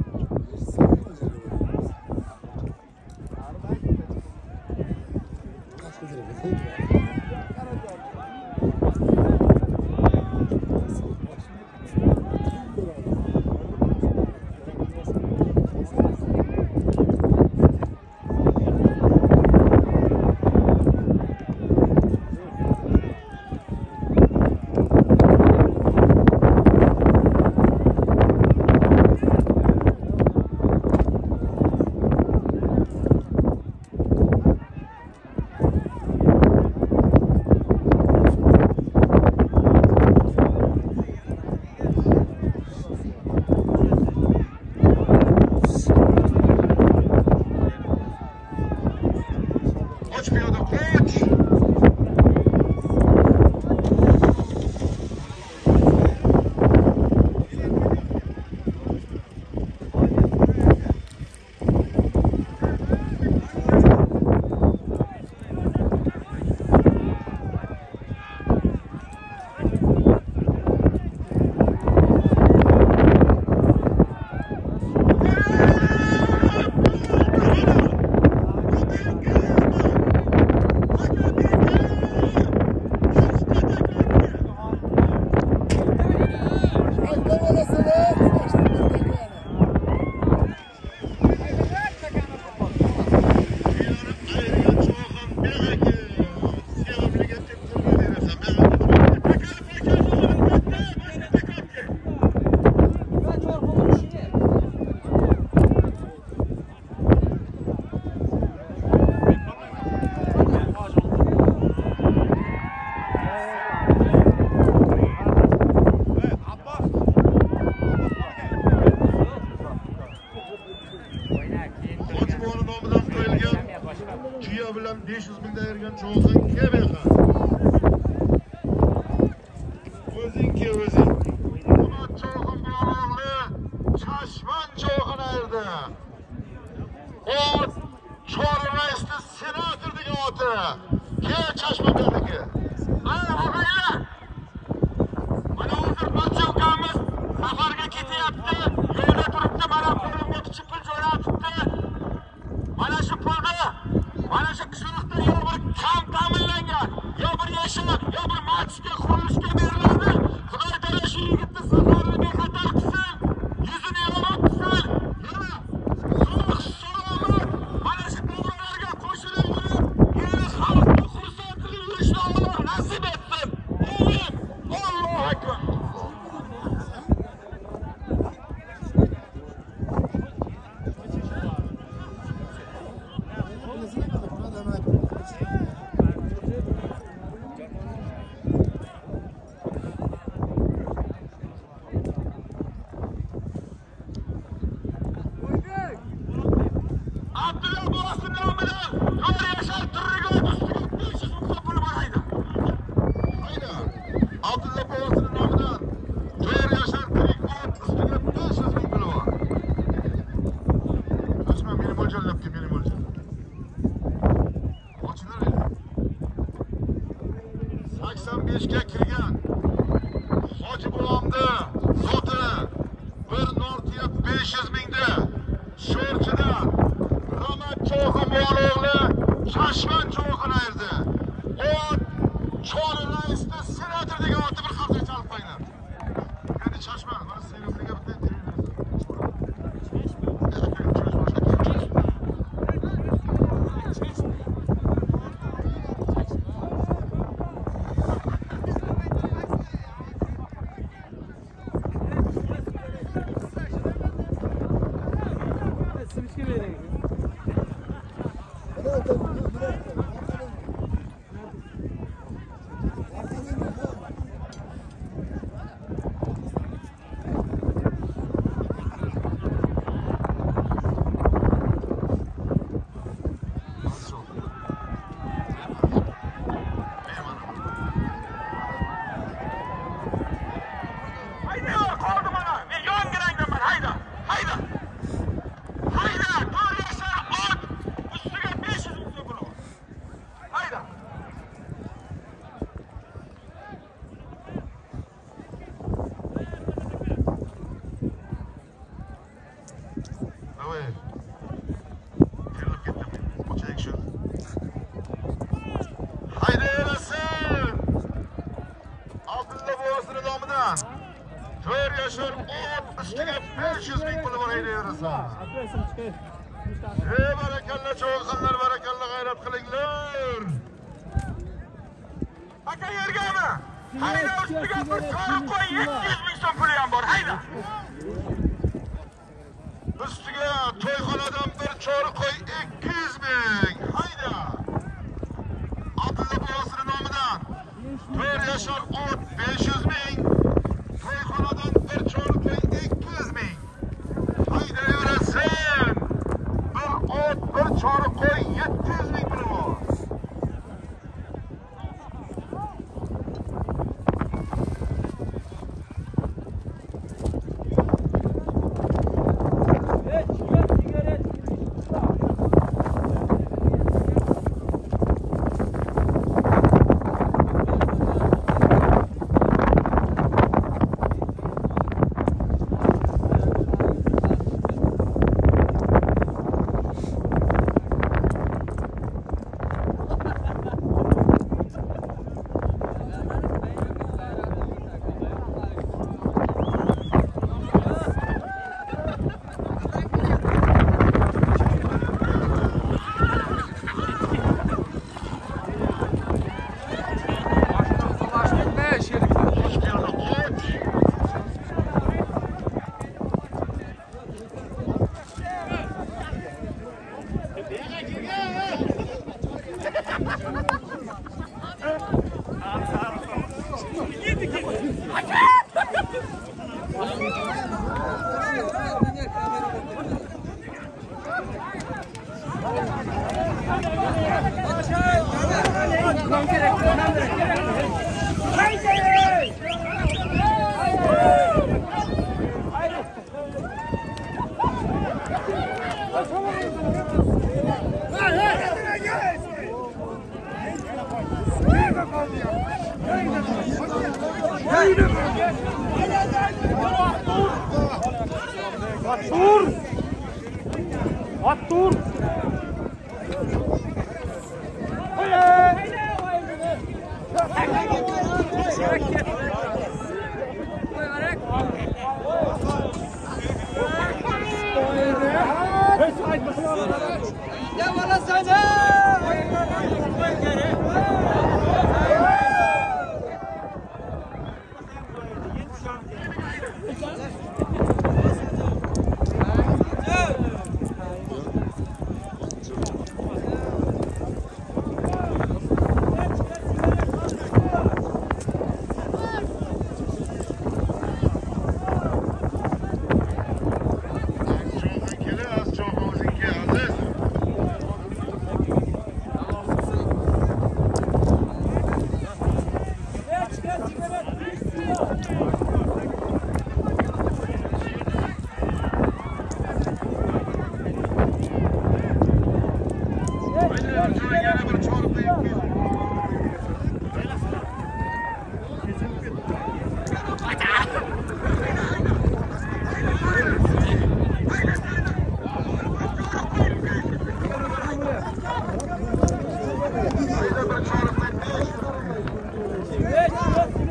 besh yuz mingdan ayirgan cho'g'in kebeqa. O'zingki o'zing. Buni cho'g'in bilan Chashman cho'g'in ayirdi. Ot Chorli raisni senator degan oti. Ke Chashman berdiki. Ana og'aylar. Mana hozir Panjobkamiz safarga ketyapti. Yo'lda turibdi, mana qo'limga kichik pul jo'natibdi. Mana shu pulni mana shu qishloqda yo bir kam ta'minlangan, yo bir yashab, yo bir masjidga qurilishga beriladi. Xudo taolo shu yigitni safarini bexatar qilsin, yuzini yomon qilsin. Yana sog' salomat mana shu bolalarga qo'shilib yurib, yana xalqni xursand qilib yurishni Alloh nasib etsin. Amin. Allohu akbar. sakson beshga kirgan Hoji buvamni zoti bir Nortiya besh yuz mingda Sho'rchida Ramat Cho'xin o'g'li Chashman Cho'xin erdi. O Chori raisni senator degan otni bir xalqqa chalib qo'yinglar. Endi Chashman mana sevimliga bitta Ey barakalla cho'g'inlar, barakalla g'ayrat qilinglar. Aka yergami? Hayda ustiga bir choriq qo'y, yetti yuz ming so'm puli ham bor. Hayda. Ustiga to'yxonadan bir choriq qo'y, ikki yuz ming. Hayda. Abdulla buvasining nomidan to'rt yashar ot besh yuz ming. To'yxonadan bir choriq qo'y, ikki yuz ming. Hayda yurasin. Bir ot, bir choriq qo'y, yetti yuz ming puli bor.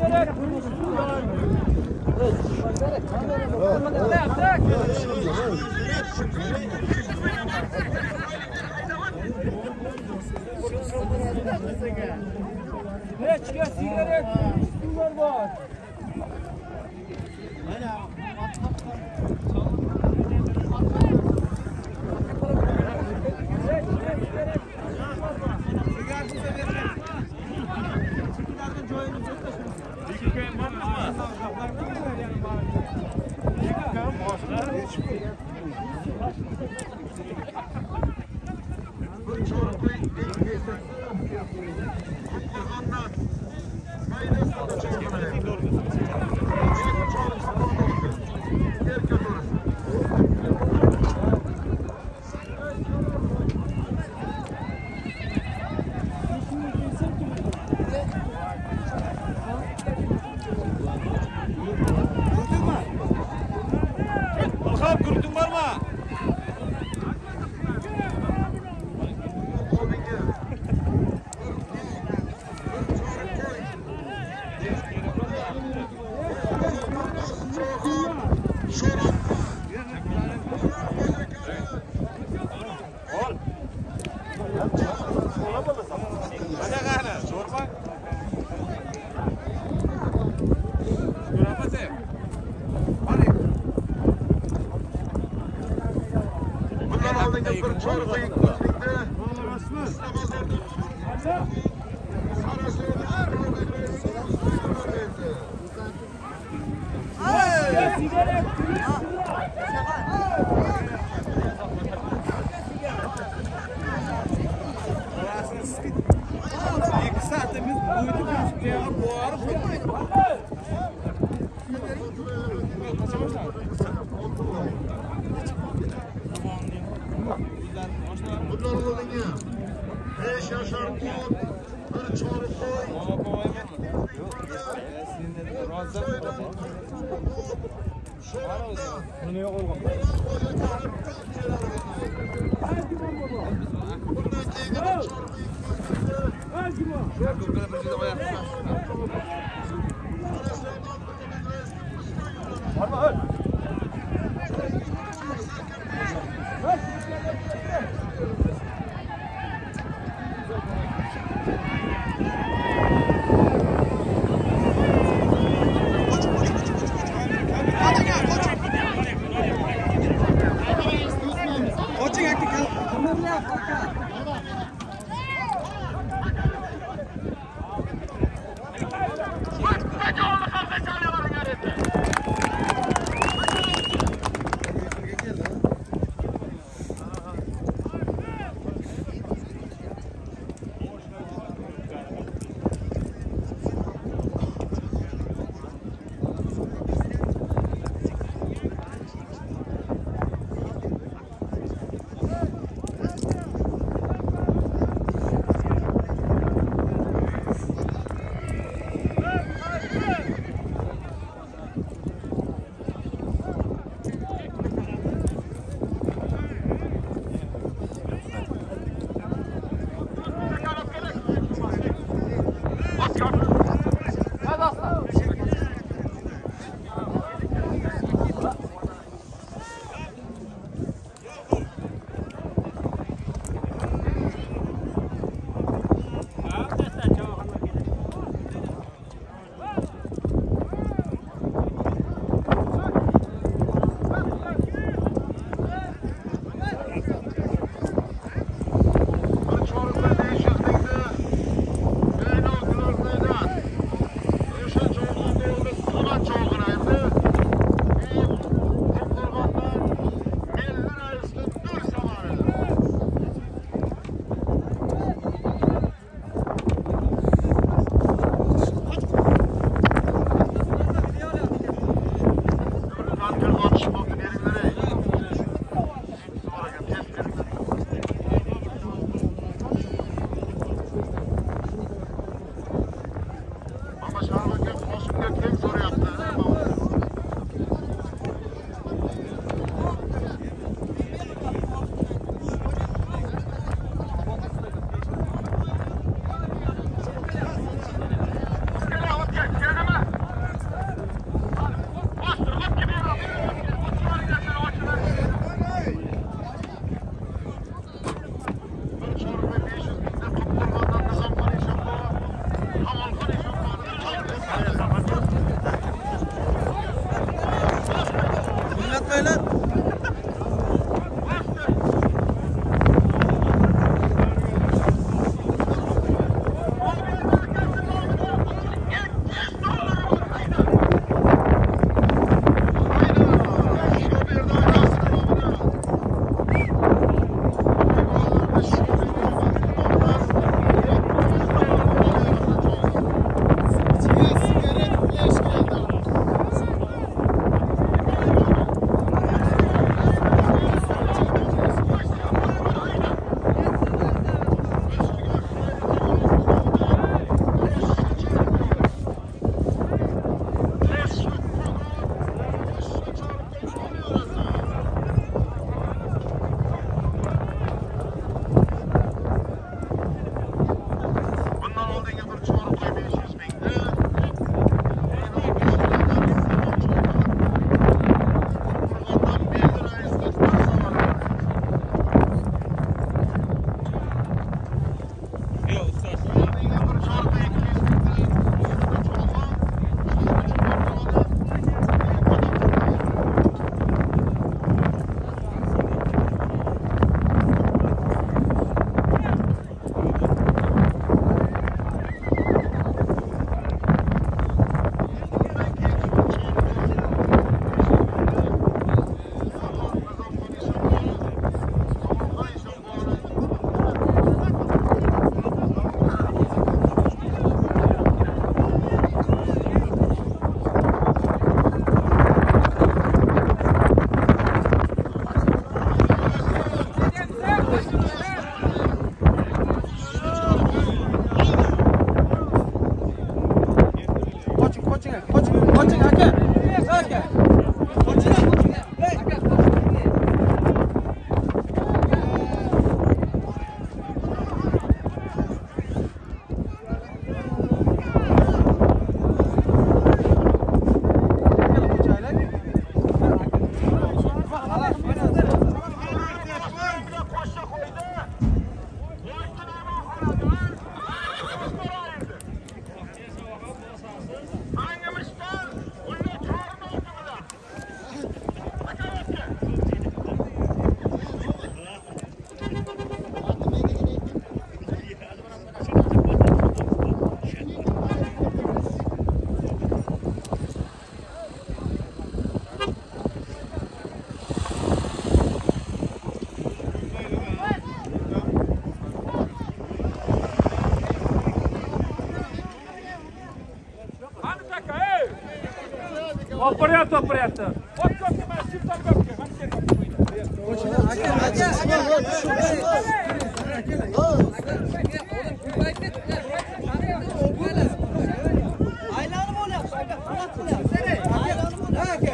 Nechga sigaret ular bor. Qoching, qoching, qoching aka. Aka. Qoching, qoching. Hey, aka, qoching. Operator, operator. Aylanib olyapti, aka. Qanot qilyapti? Aylanib olyapti.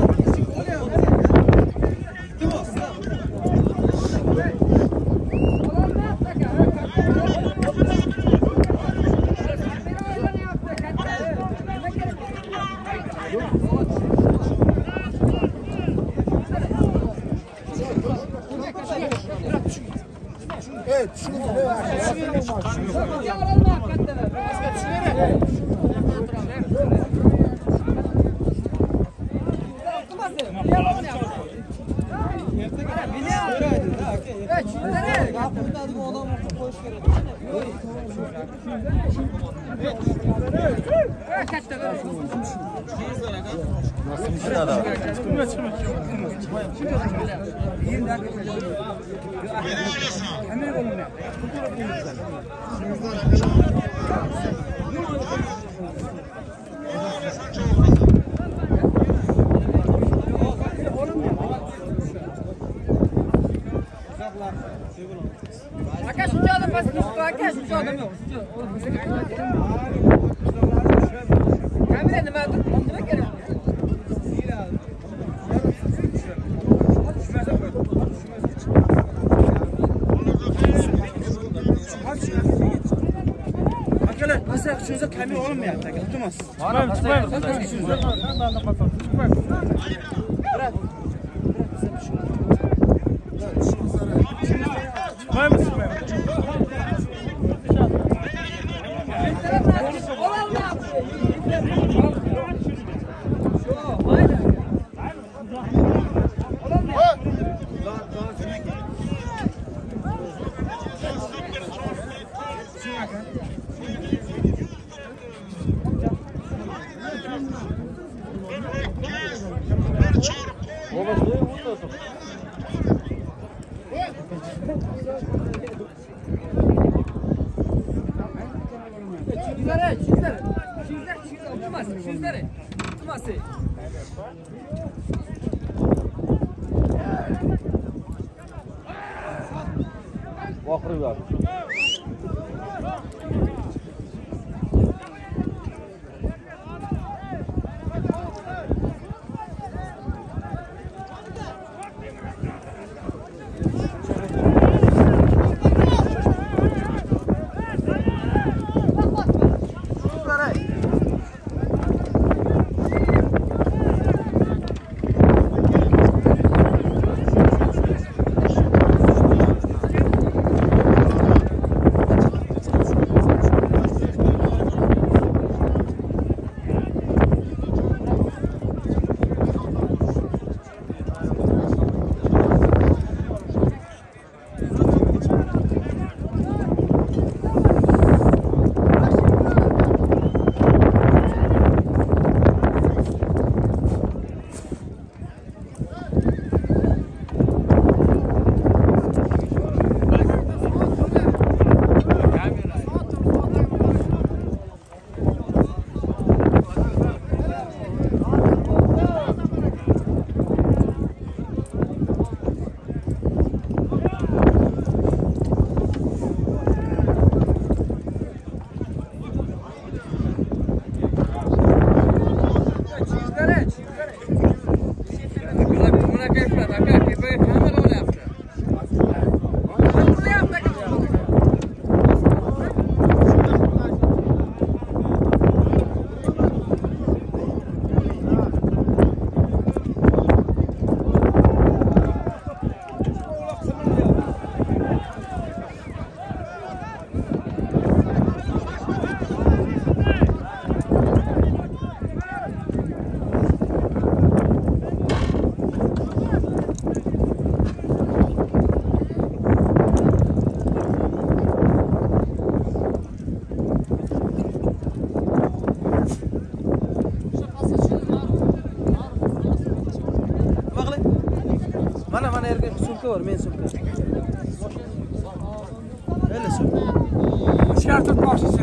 Aka shuncha odam pastga chiqdi, aka shuncha odam yo'q. Kamera nima nima kerak? Akalar, pastga tushsa kamera olmayapti, aka. Iltimos. Chiqmaymiz, chiqmaymiz. Chiqmaymiz. Çıkmayız, çıkmayız. Sumka var, men sumka. Öyle sumka. Şart tutmoqchisi.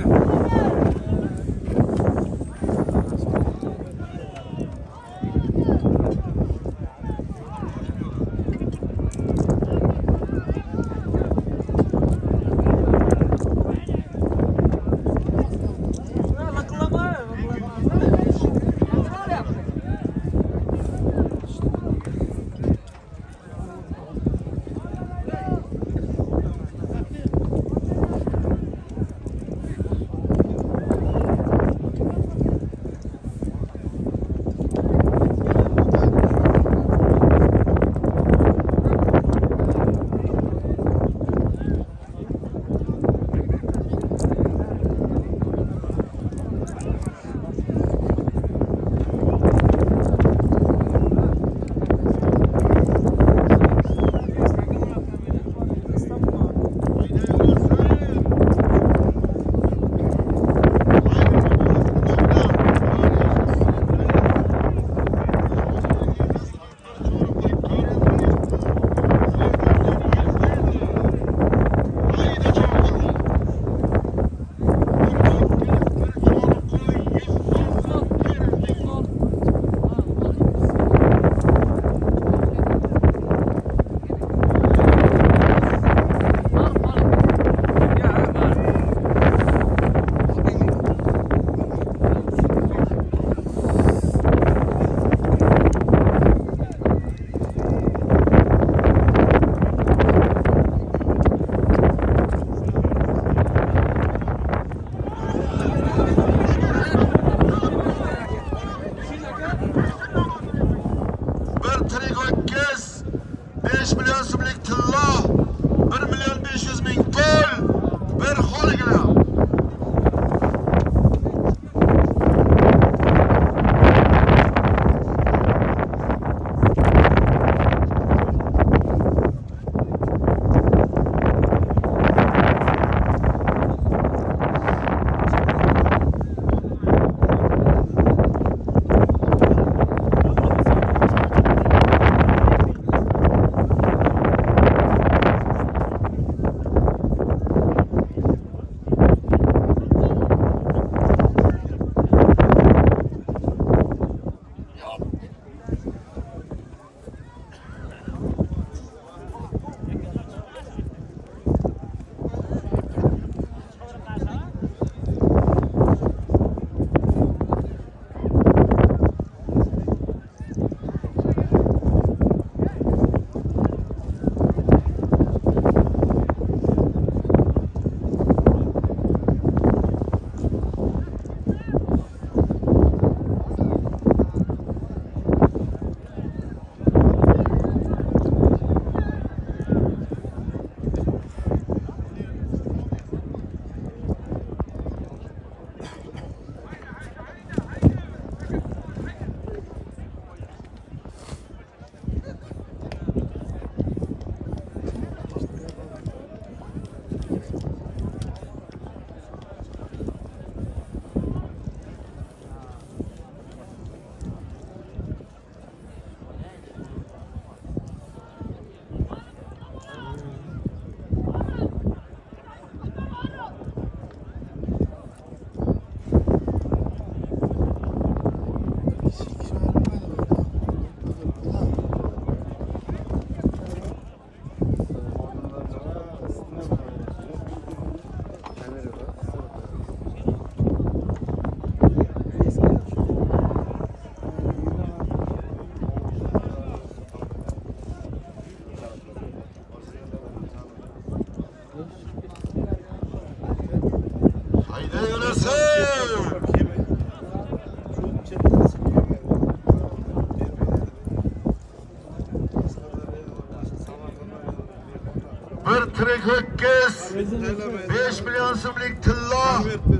bir tirik ho'kiz, besh million so'mlik tilla,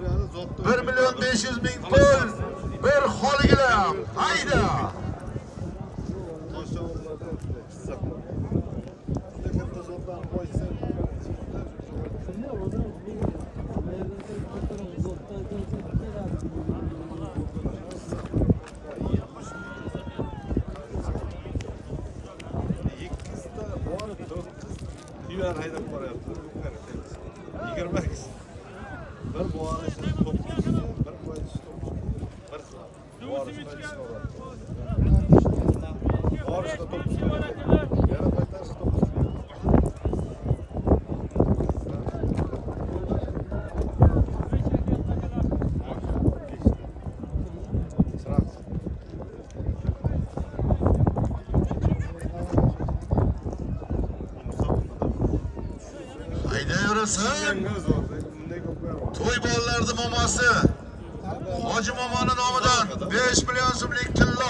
bir million besh yuz ming pul, bir xoligilar. Hayda! To'y bolalardi momosi Hoji momoni nomidan besh million so'mlik tilla,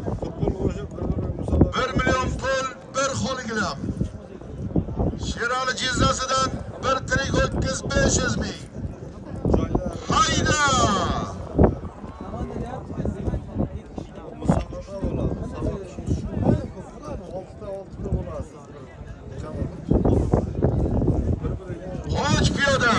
bir million pul, bir xo'ligilam. Sherali jizzasidan bir tirik o'ttiz besh yuz ming. Hayda! Hoji piyoda.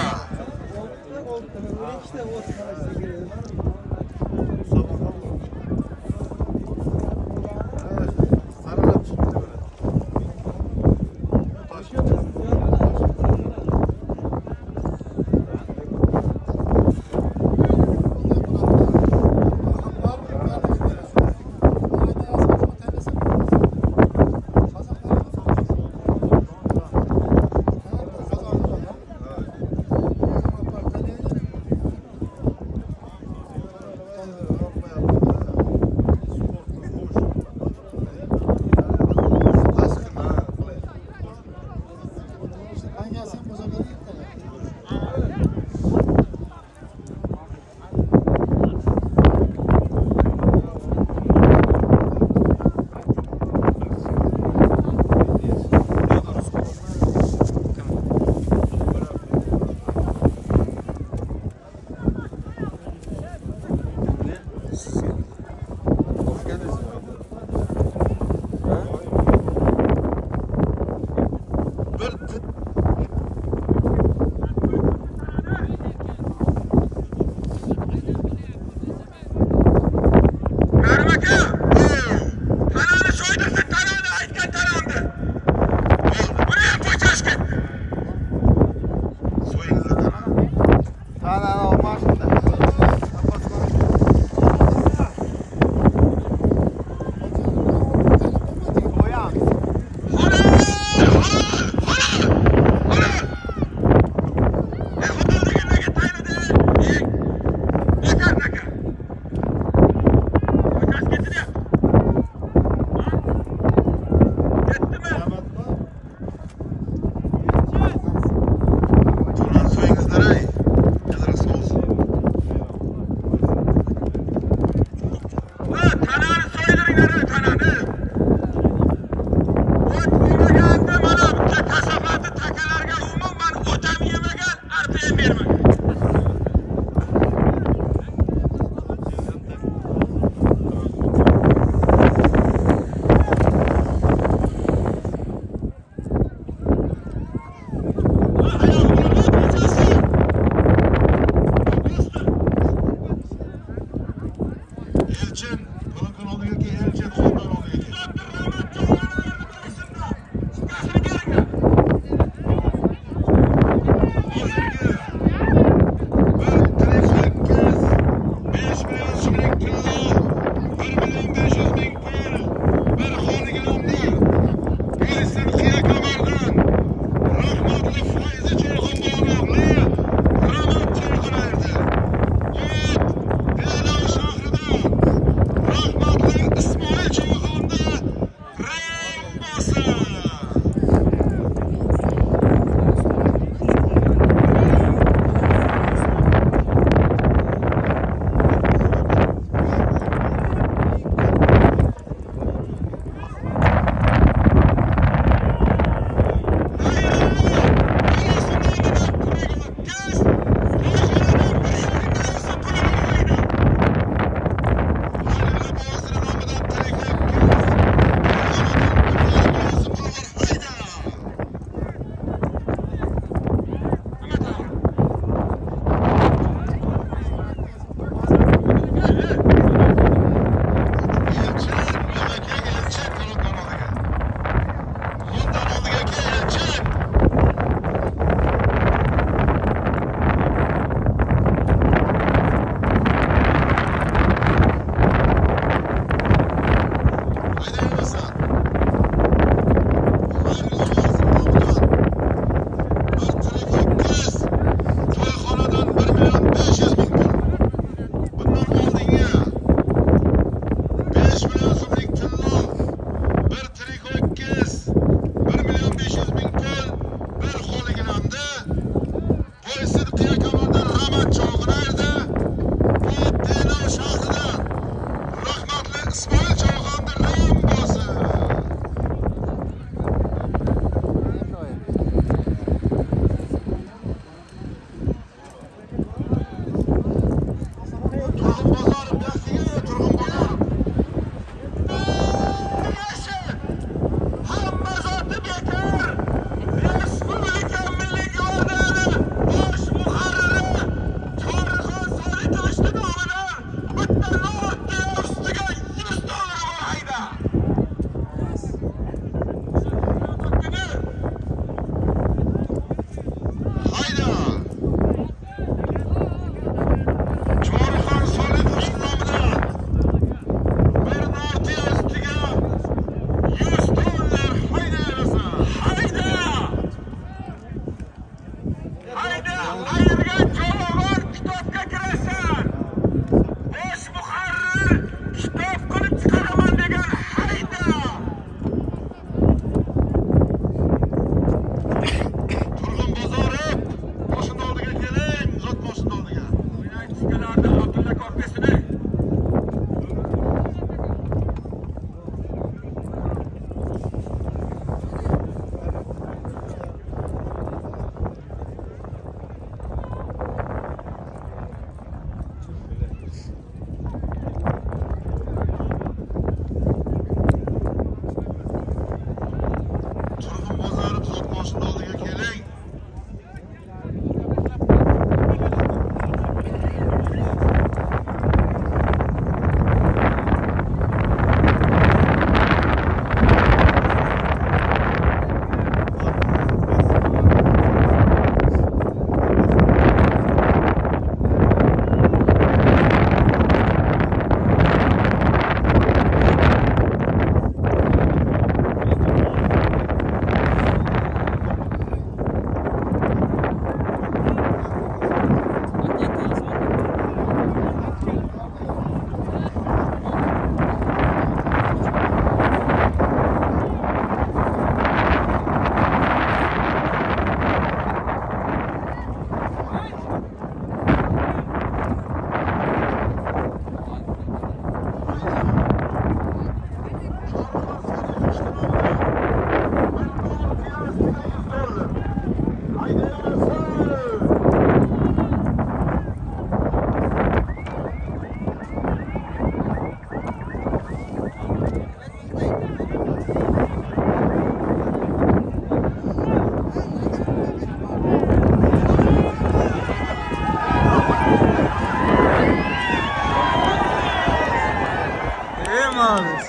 Vamos.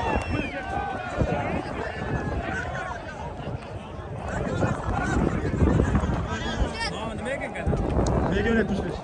Nega öğretmişler?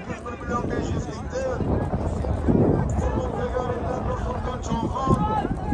Nursulton Cho'g'on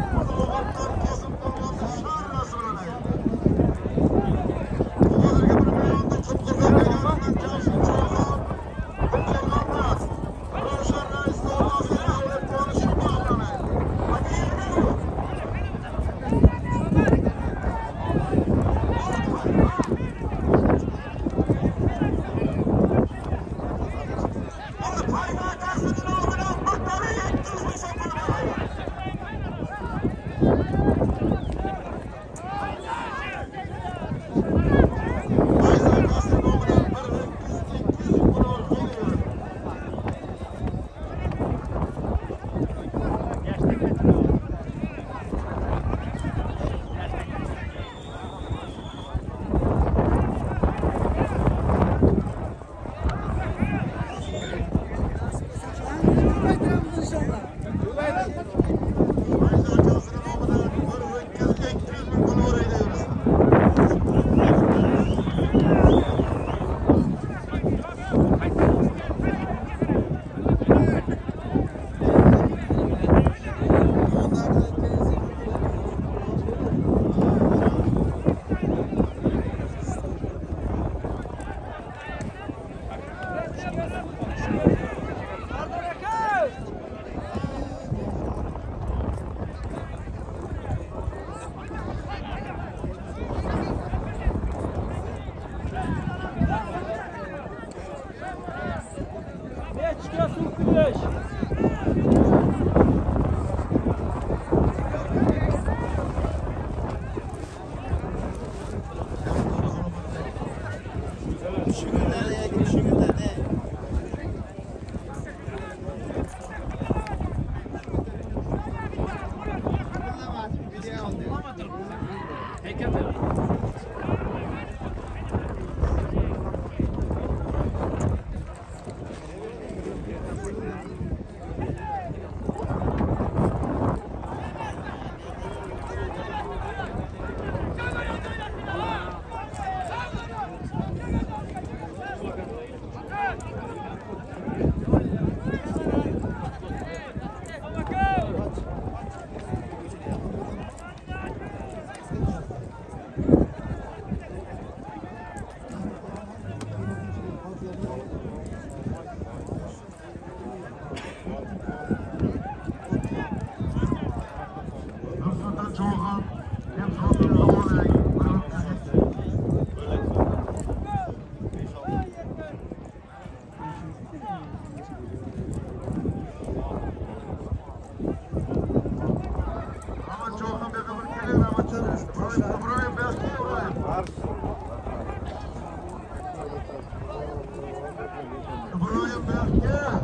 Çoğhan hem sonunda havalayı ama Çoğhan bir kadar gelir ama buraya buraya beyaz buraya. Buraya beyaz gel.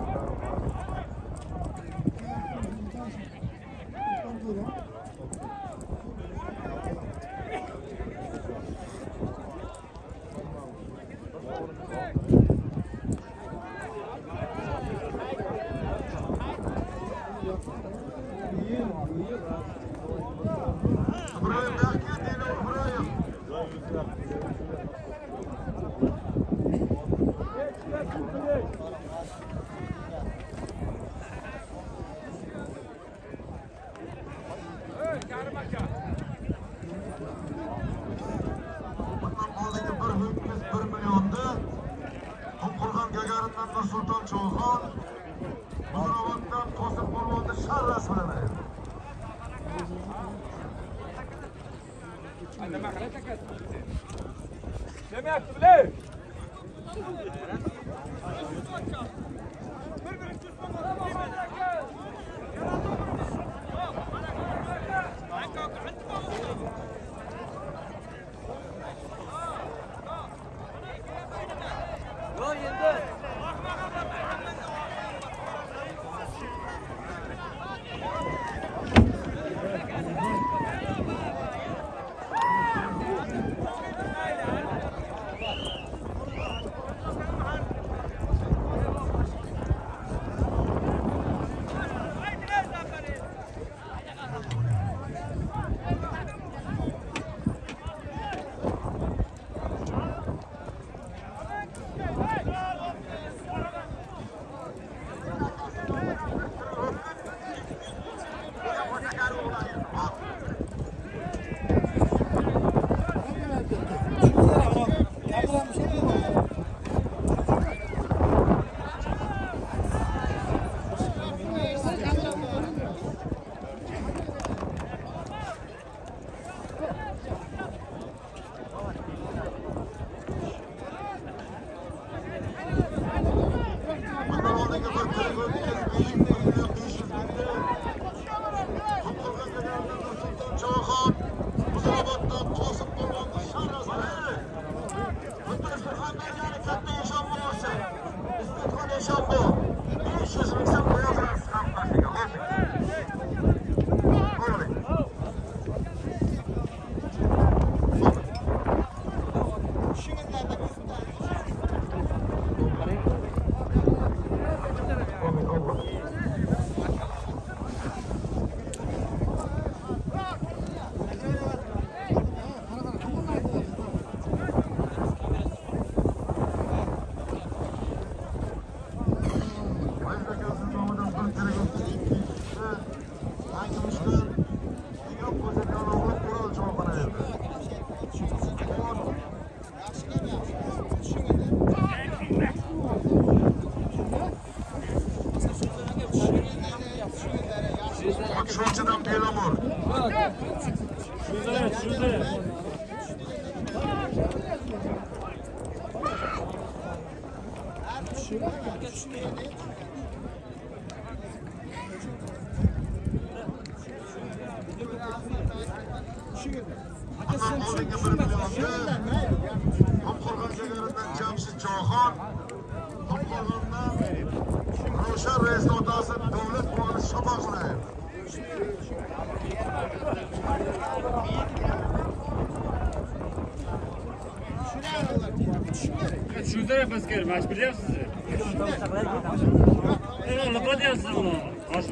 Buraya beyaz gel değil buraya. bir milyonda Qumqurg'on Gagarindan Nursulton Cho'xon, Muzrabotdan Qosim Polvonni Sharras bilan. Nima qiladi aka? Demayapti bular. Şunçadan bir amor. Şurada, şurada. Qumqurg'on Gagarindan Jamshid Cho'xon, Qumqurg'ondan Ravshan Raisning otasi Davlat bog'ini Shaboq G'ulayev. Shunda yapasizlar, mash bilyapsiz. Ey, nima deyapsiz buni? Qo'shib.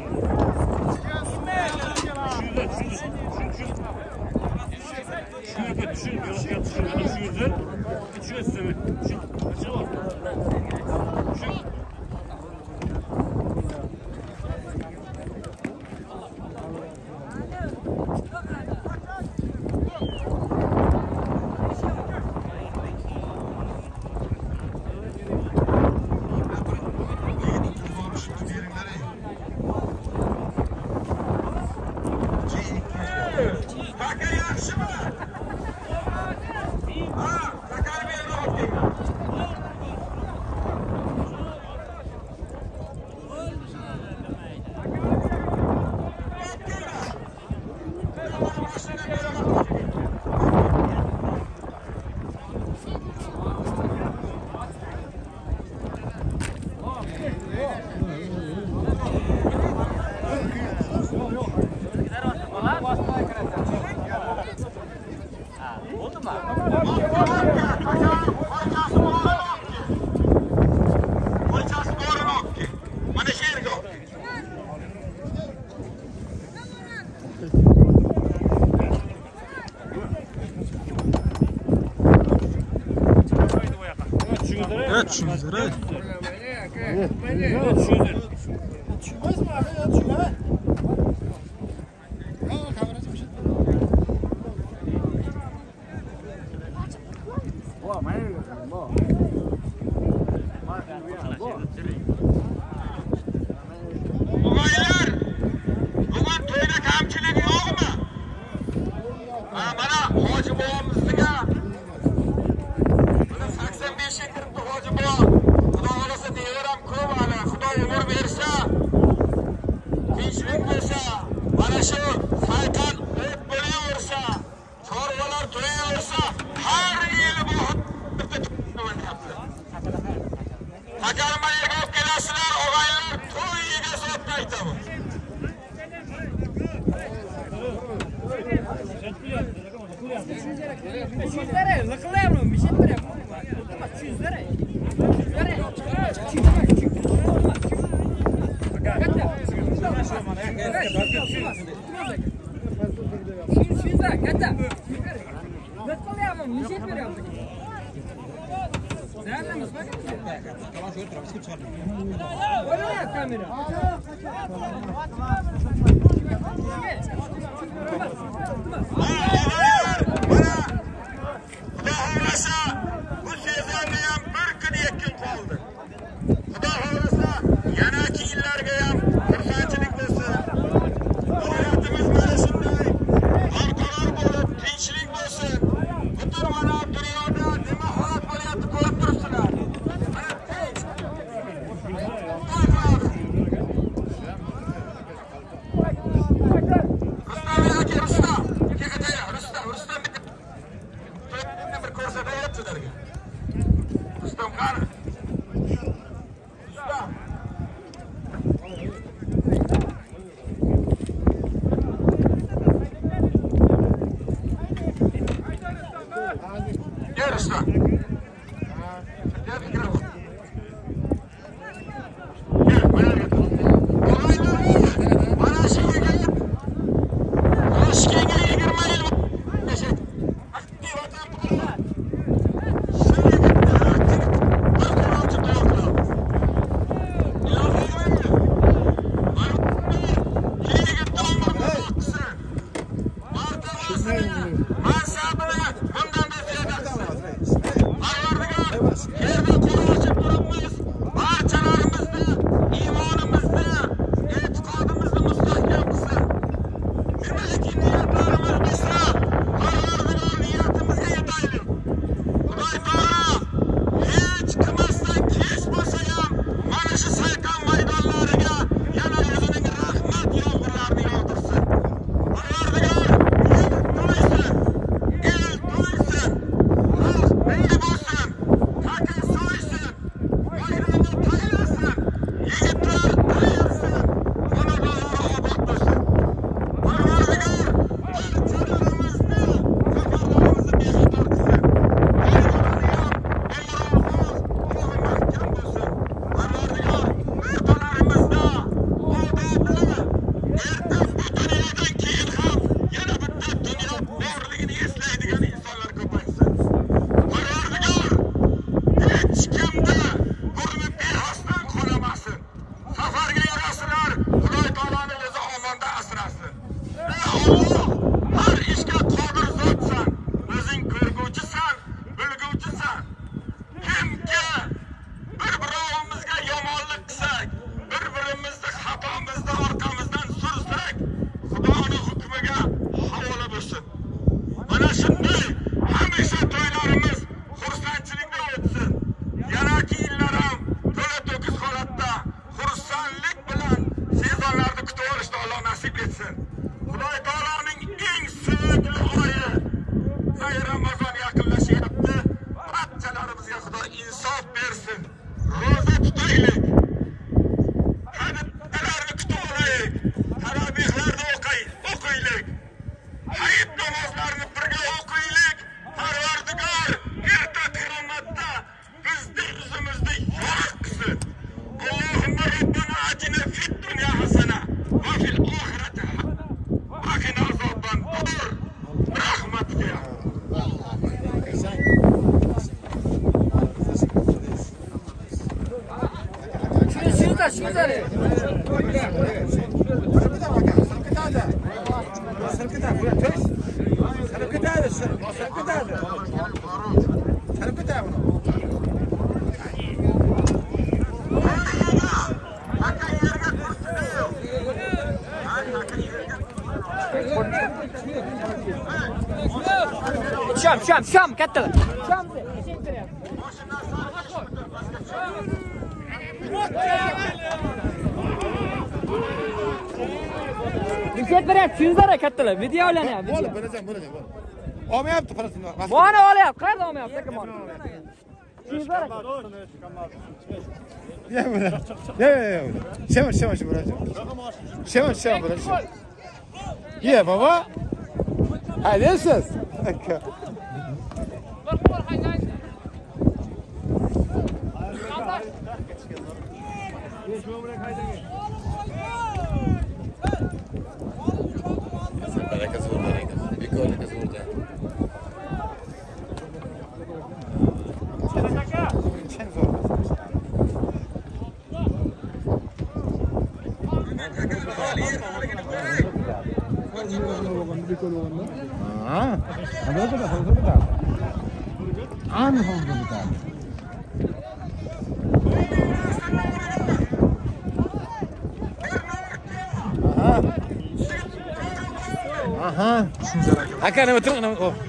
Shunda, shunda, shunda. Shunda tushun, yo'qqa tushun. Shunda tushunsiz. Shun. Shun. Evet, tushunzir. Tushunmaysizmi aka? Tushunay. O'g'aylar, bugun to'yda kamchilik yo'qmi? Ha, mana hoji bobomizga mana sakson besh ga kiribdi hoji bobo. Xudo xolasa nevaram ko'p hali. Xudo umr bersa, tinchlik bo'lsa, mana shu sayqan o't bo'laversa, chorvalar to'yaversa, har yili bu Hakarmaga olib kelasizlar, o'g'aylar, to'yiga sotib aytaman. bersin. Xudoy taoloning eng suyukli oyi Ey Ramazon yaqinlashyapti. Barchalarimizga Xudo insof bersin. Roza tutaylik. Hadislarni kutib olaylik. Taravihlarni o'qiylik. Hayit namozlarini birga o'qiylik. Parvardigor erta qiyomatda bizni yuzimizni yorug' qilsin. Allohumma robbana atina fid dunya hasana va fil oxirati va qina azoban nar. Rahmatika. Şurada, şurada. Sarkıta, buraya töz. Sarkıta da, sarkıta da. Sarkıta bunu. Şam, şam, şam, kattalar. Şam. Niket berat, şunzara kattalar. Video oynayapti. Bo'ldi, berasan, berasan. Olmayapti parasini. Bana olyapti, qayerda olmayapti, aka bana. Şunzara. Ya bera. Ya ya ya. Şemer, şemer, şemer. Şemer, şemer, berasan. Ya baba. Haydi siz. Aka. Barakası burada, barakası. Bir barakası burada. Ah, ada apa dah? Ada apa dah? Anu apa dah? Aha. Aha. Aka nama terus nama. Oh.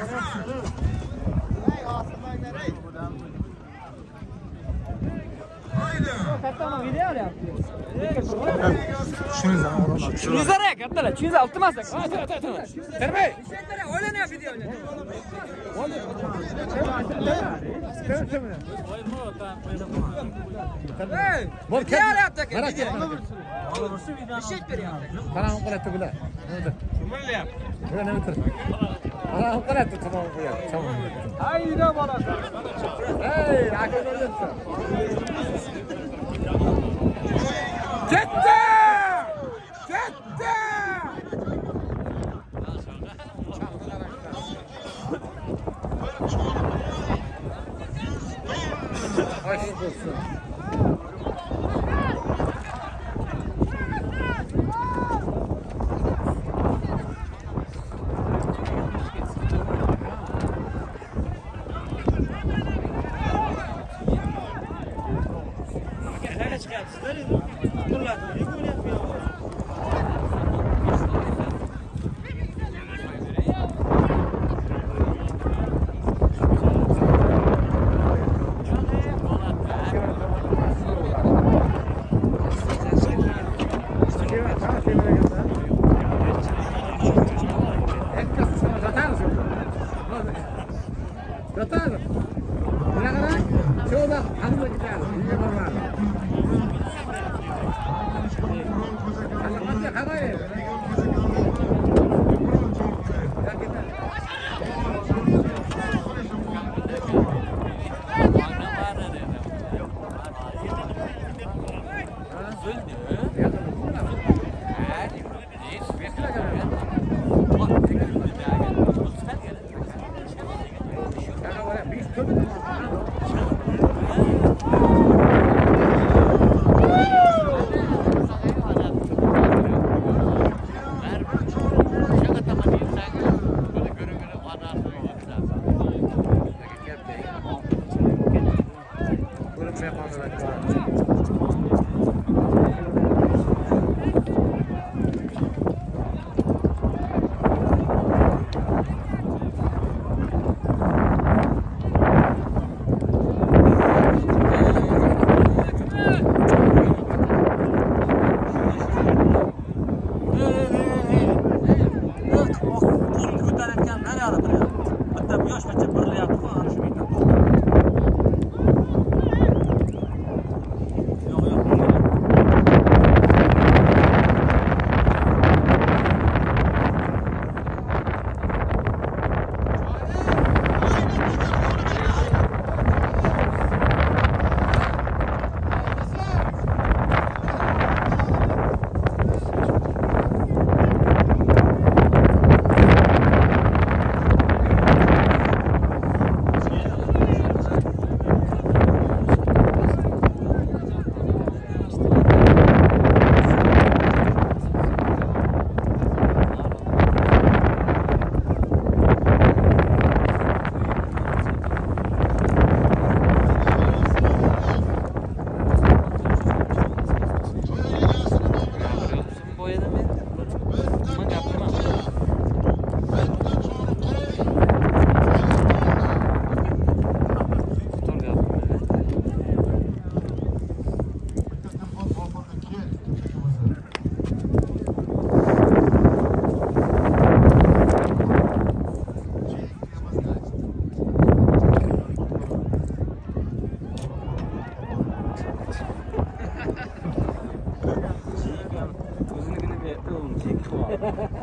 Şunzara kattalar, şunza altımasak. Terbe. Oynayap video oynayap. Hey, Bol video oynayapti aka. Mana ket. Ishit beryapti. Qarang qo'yapti bular. Umilyapti. Bular nima tur? Qarang qo'yapti tamom qo'yapti. Tamom. Hayda bolasi. Hey, aka ko'ryapti. Ketdi! Ketdi! Aşk olsun.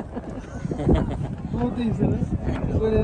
Ne deysen? Böyle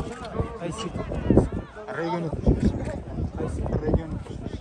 Qaysi? Region o'tmish. Qaysi? Region o'tmish.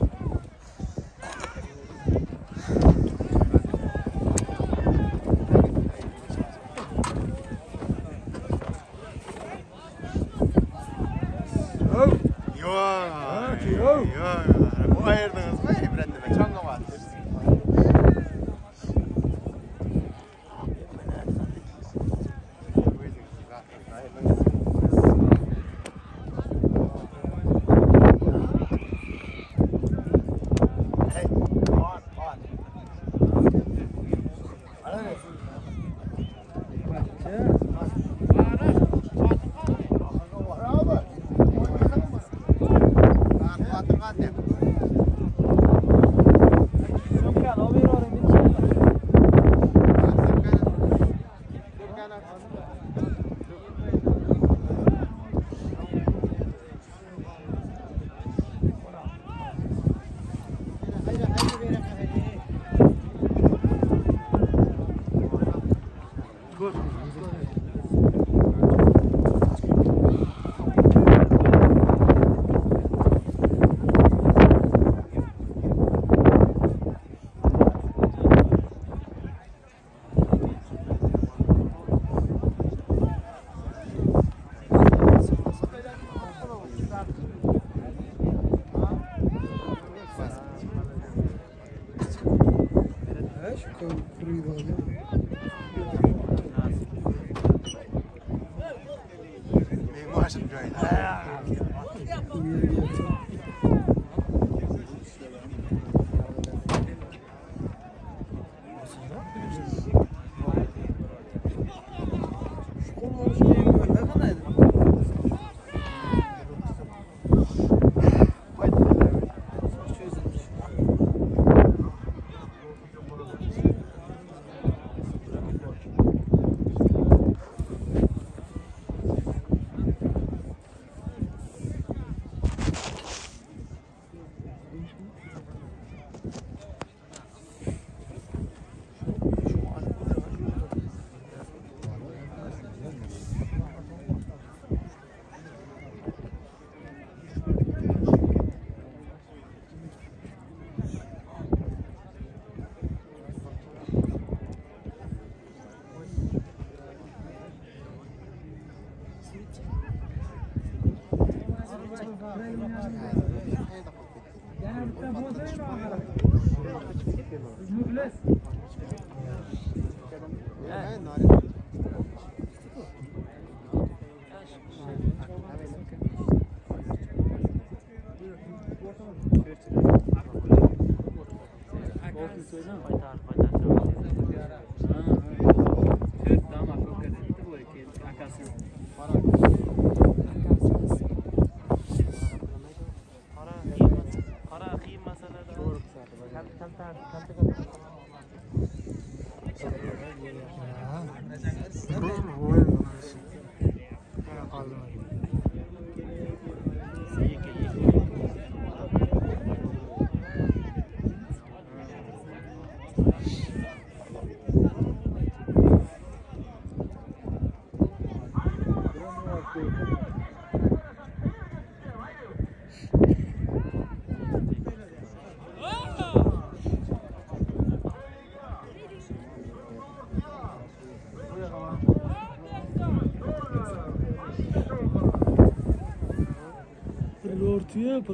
Ortaya bir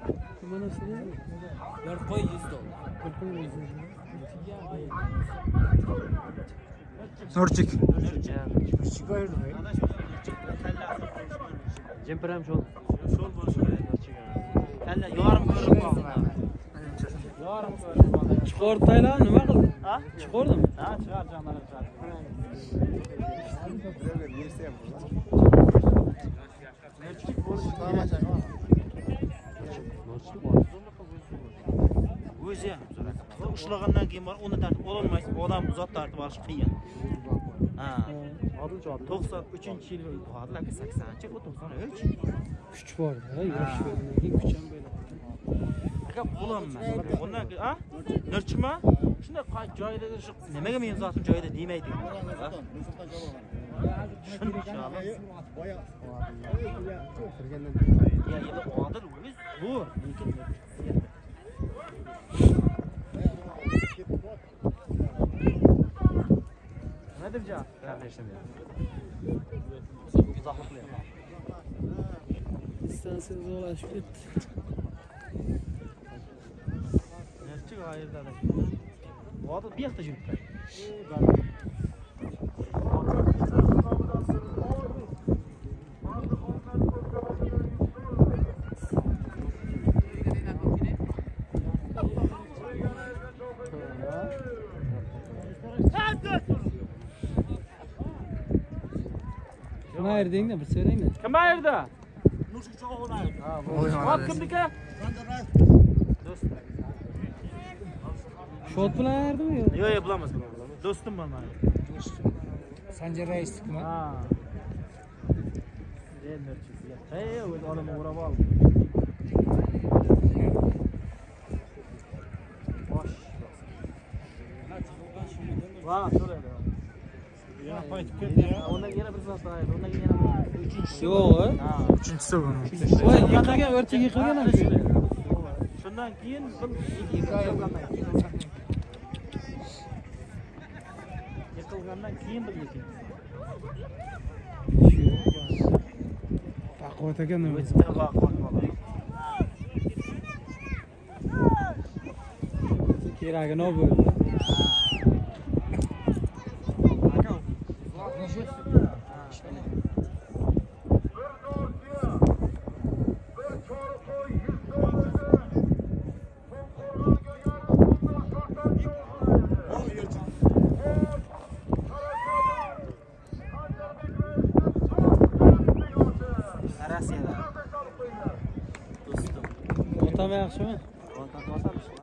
mana sizlar bir qo'y yuz dollar. Bir qo'y yuz dollar. Nurchik. Nurchik qo'ydi. Jempiram şol. Şol bo'lishi kerak. Kalla yorim ko'rib qoldi. Yorim ko'rib qoldi. Chiqortaylar nima qildi? Ha? Chiqordimi? Ha, chiqar jonlar chiqar. Nurchik bo'lishi kerak. O'zi ham so'radi. Ushlagandan keyin bor, uni tartib ololmaysiz. Odam zot tartib olish qiyin. Ha. to'qson uchinchi yil hozirgi saksoninchi bu to'qson uch. Kuch bor, ha, yosh bo'lgandan keyin kuch ham bo'ladi. Aka bo'laman. Bundan keyin, ha? Nurchikmi? Shunda joyida shu nimaga men zotim joyida demaydi. Shun inshaalloh. boya kirgandan Ya endi odil o'z zo'r, lekin nima deb javob berishim yo'q. Uzoqlik qilyapman. Distansiya uzoqlashib ketdi. Necha qayerda da? Odil bu yoqda yuribdi. Kim ayırdın bir söyleyeyim mi? Kim ayırdı? Nuşuk çok olaydı. Ha, bu. Ot kimniki? Do'st. Shot bilan ayırdimi yo'q? Yo'q, yo'q, bilamiz, bilamiz. Do'stim men meni. Sanjar raisnikmi? Ha. Jennerchisiga. Hey, o'z olimi o'rab oldi. Bosh. Va, so'raydi. Yana qaytib ketdi ya. Undan yana bir soat ayirdi. Undan yana uchinchisi. Yo'q. Ha, uchinchisi bu. Voy, yiqilgan, o'rtaga yiqilgan ham shu. Shundan keyin bir yiqilgandan keyin yiqilgandan keyin bir lekin. Baquvvat ekan nima? O'zida baquvvat bola. Keragi nima bo'ldi? Rossiyada. Do'stim. Otama yaxshimi?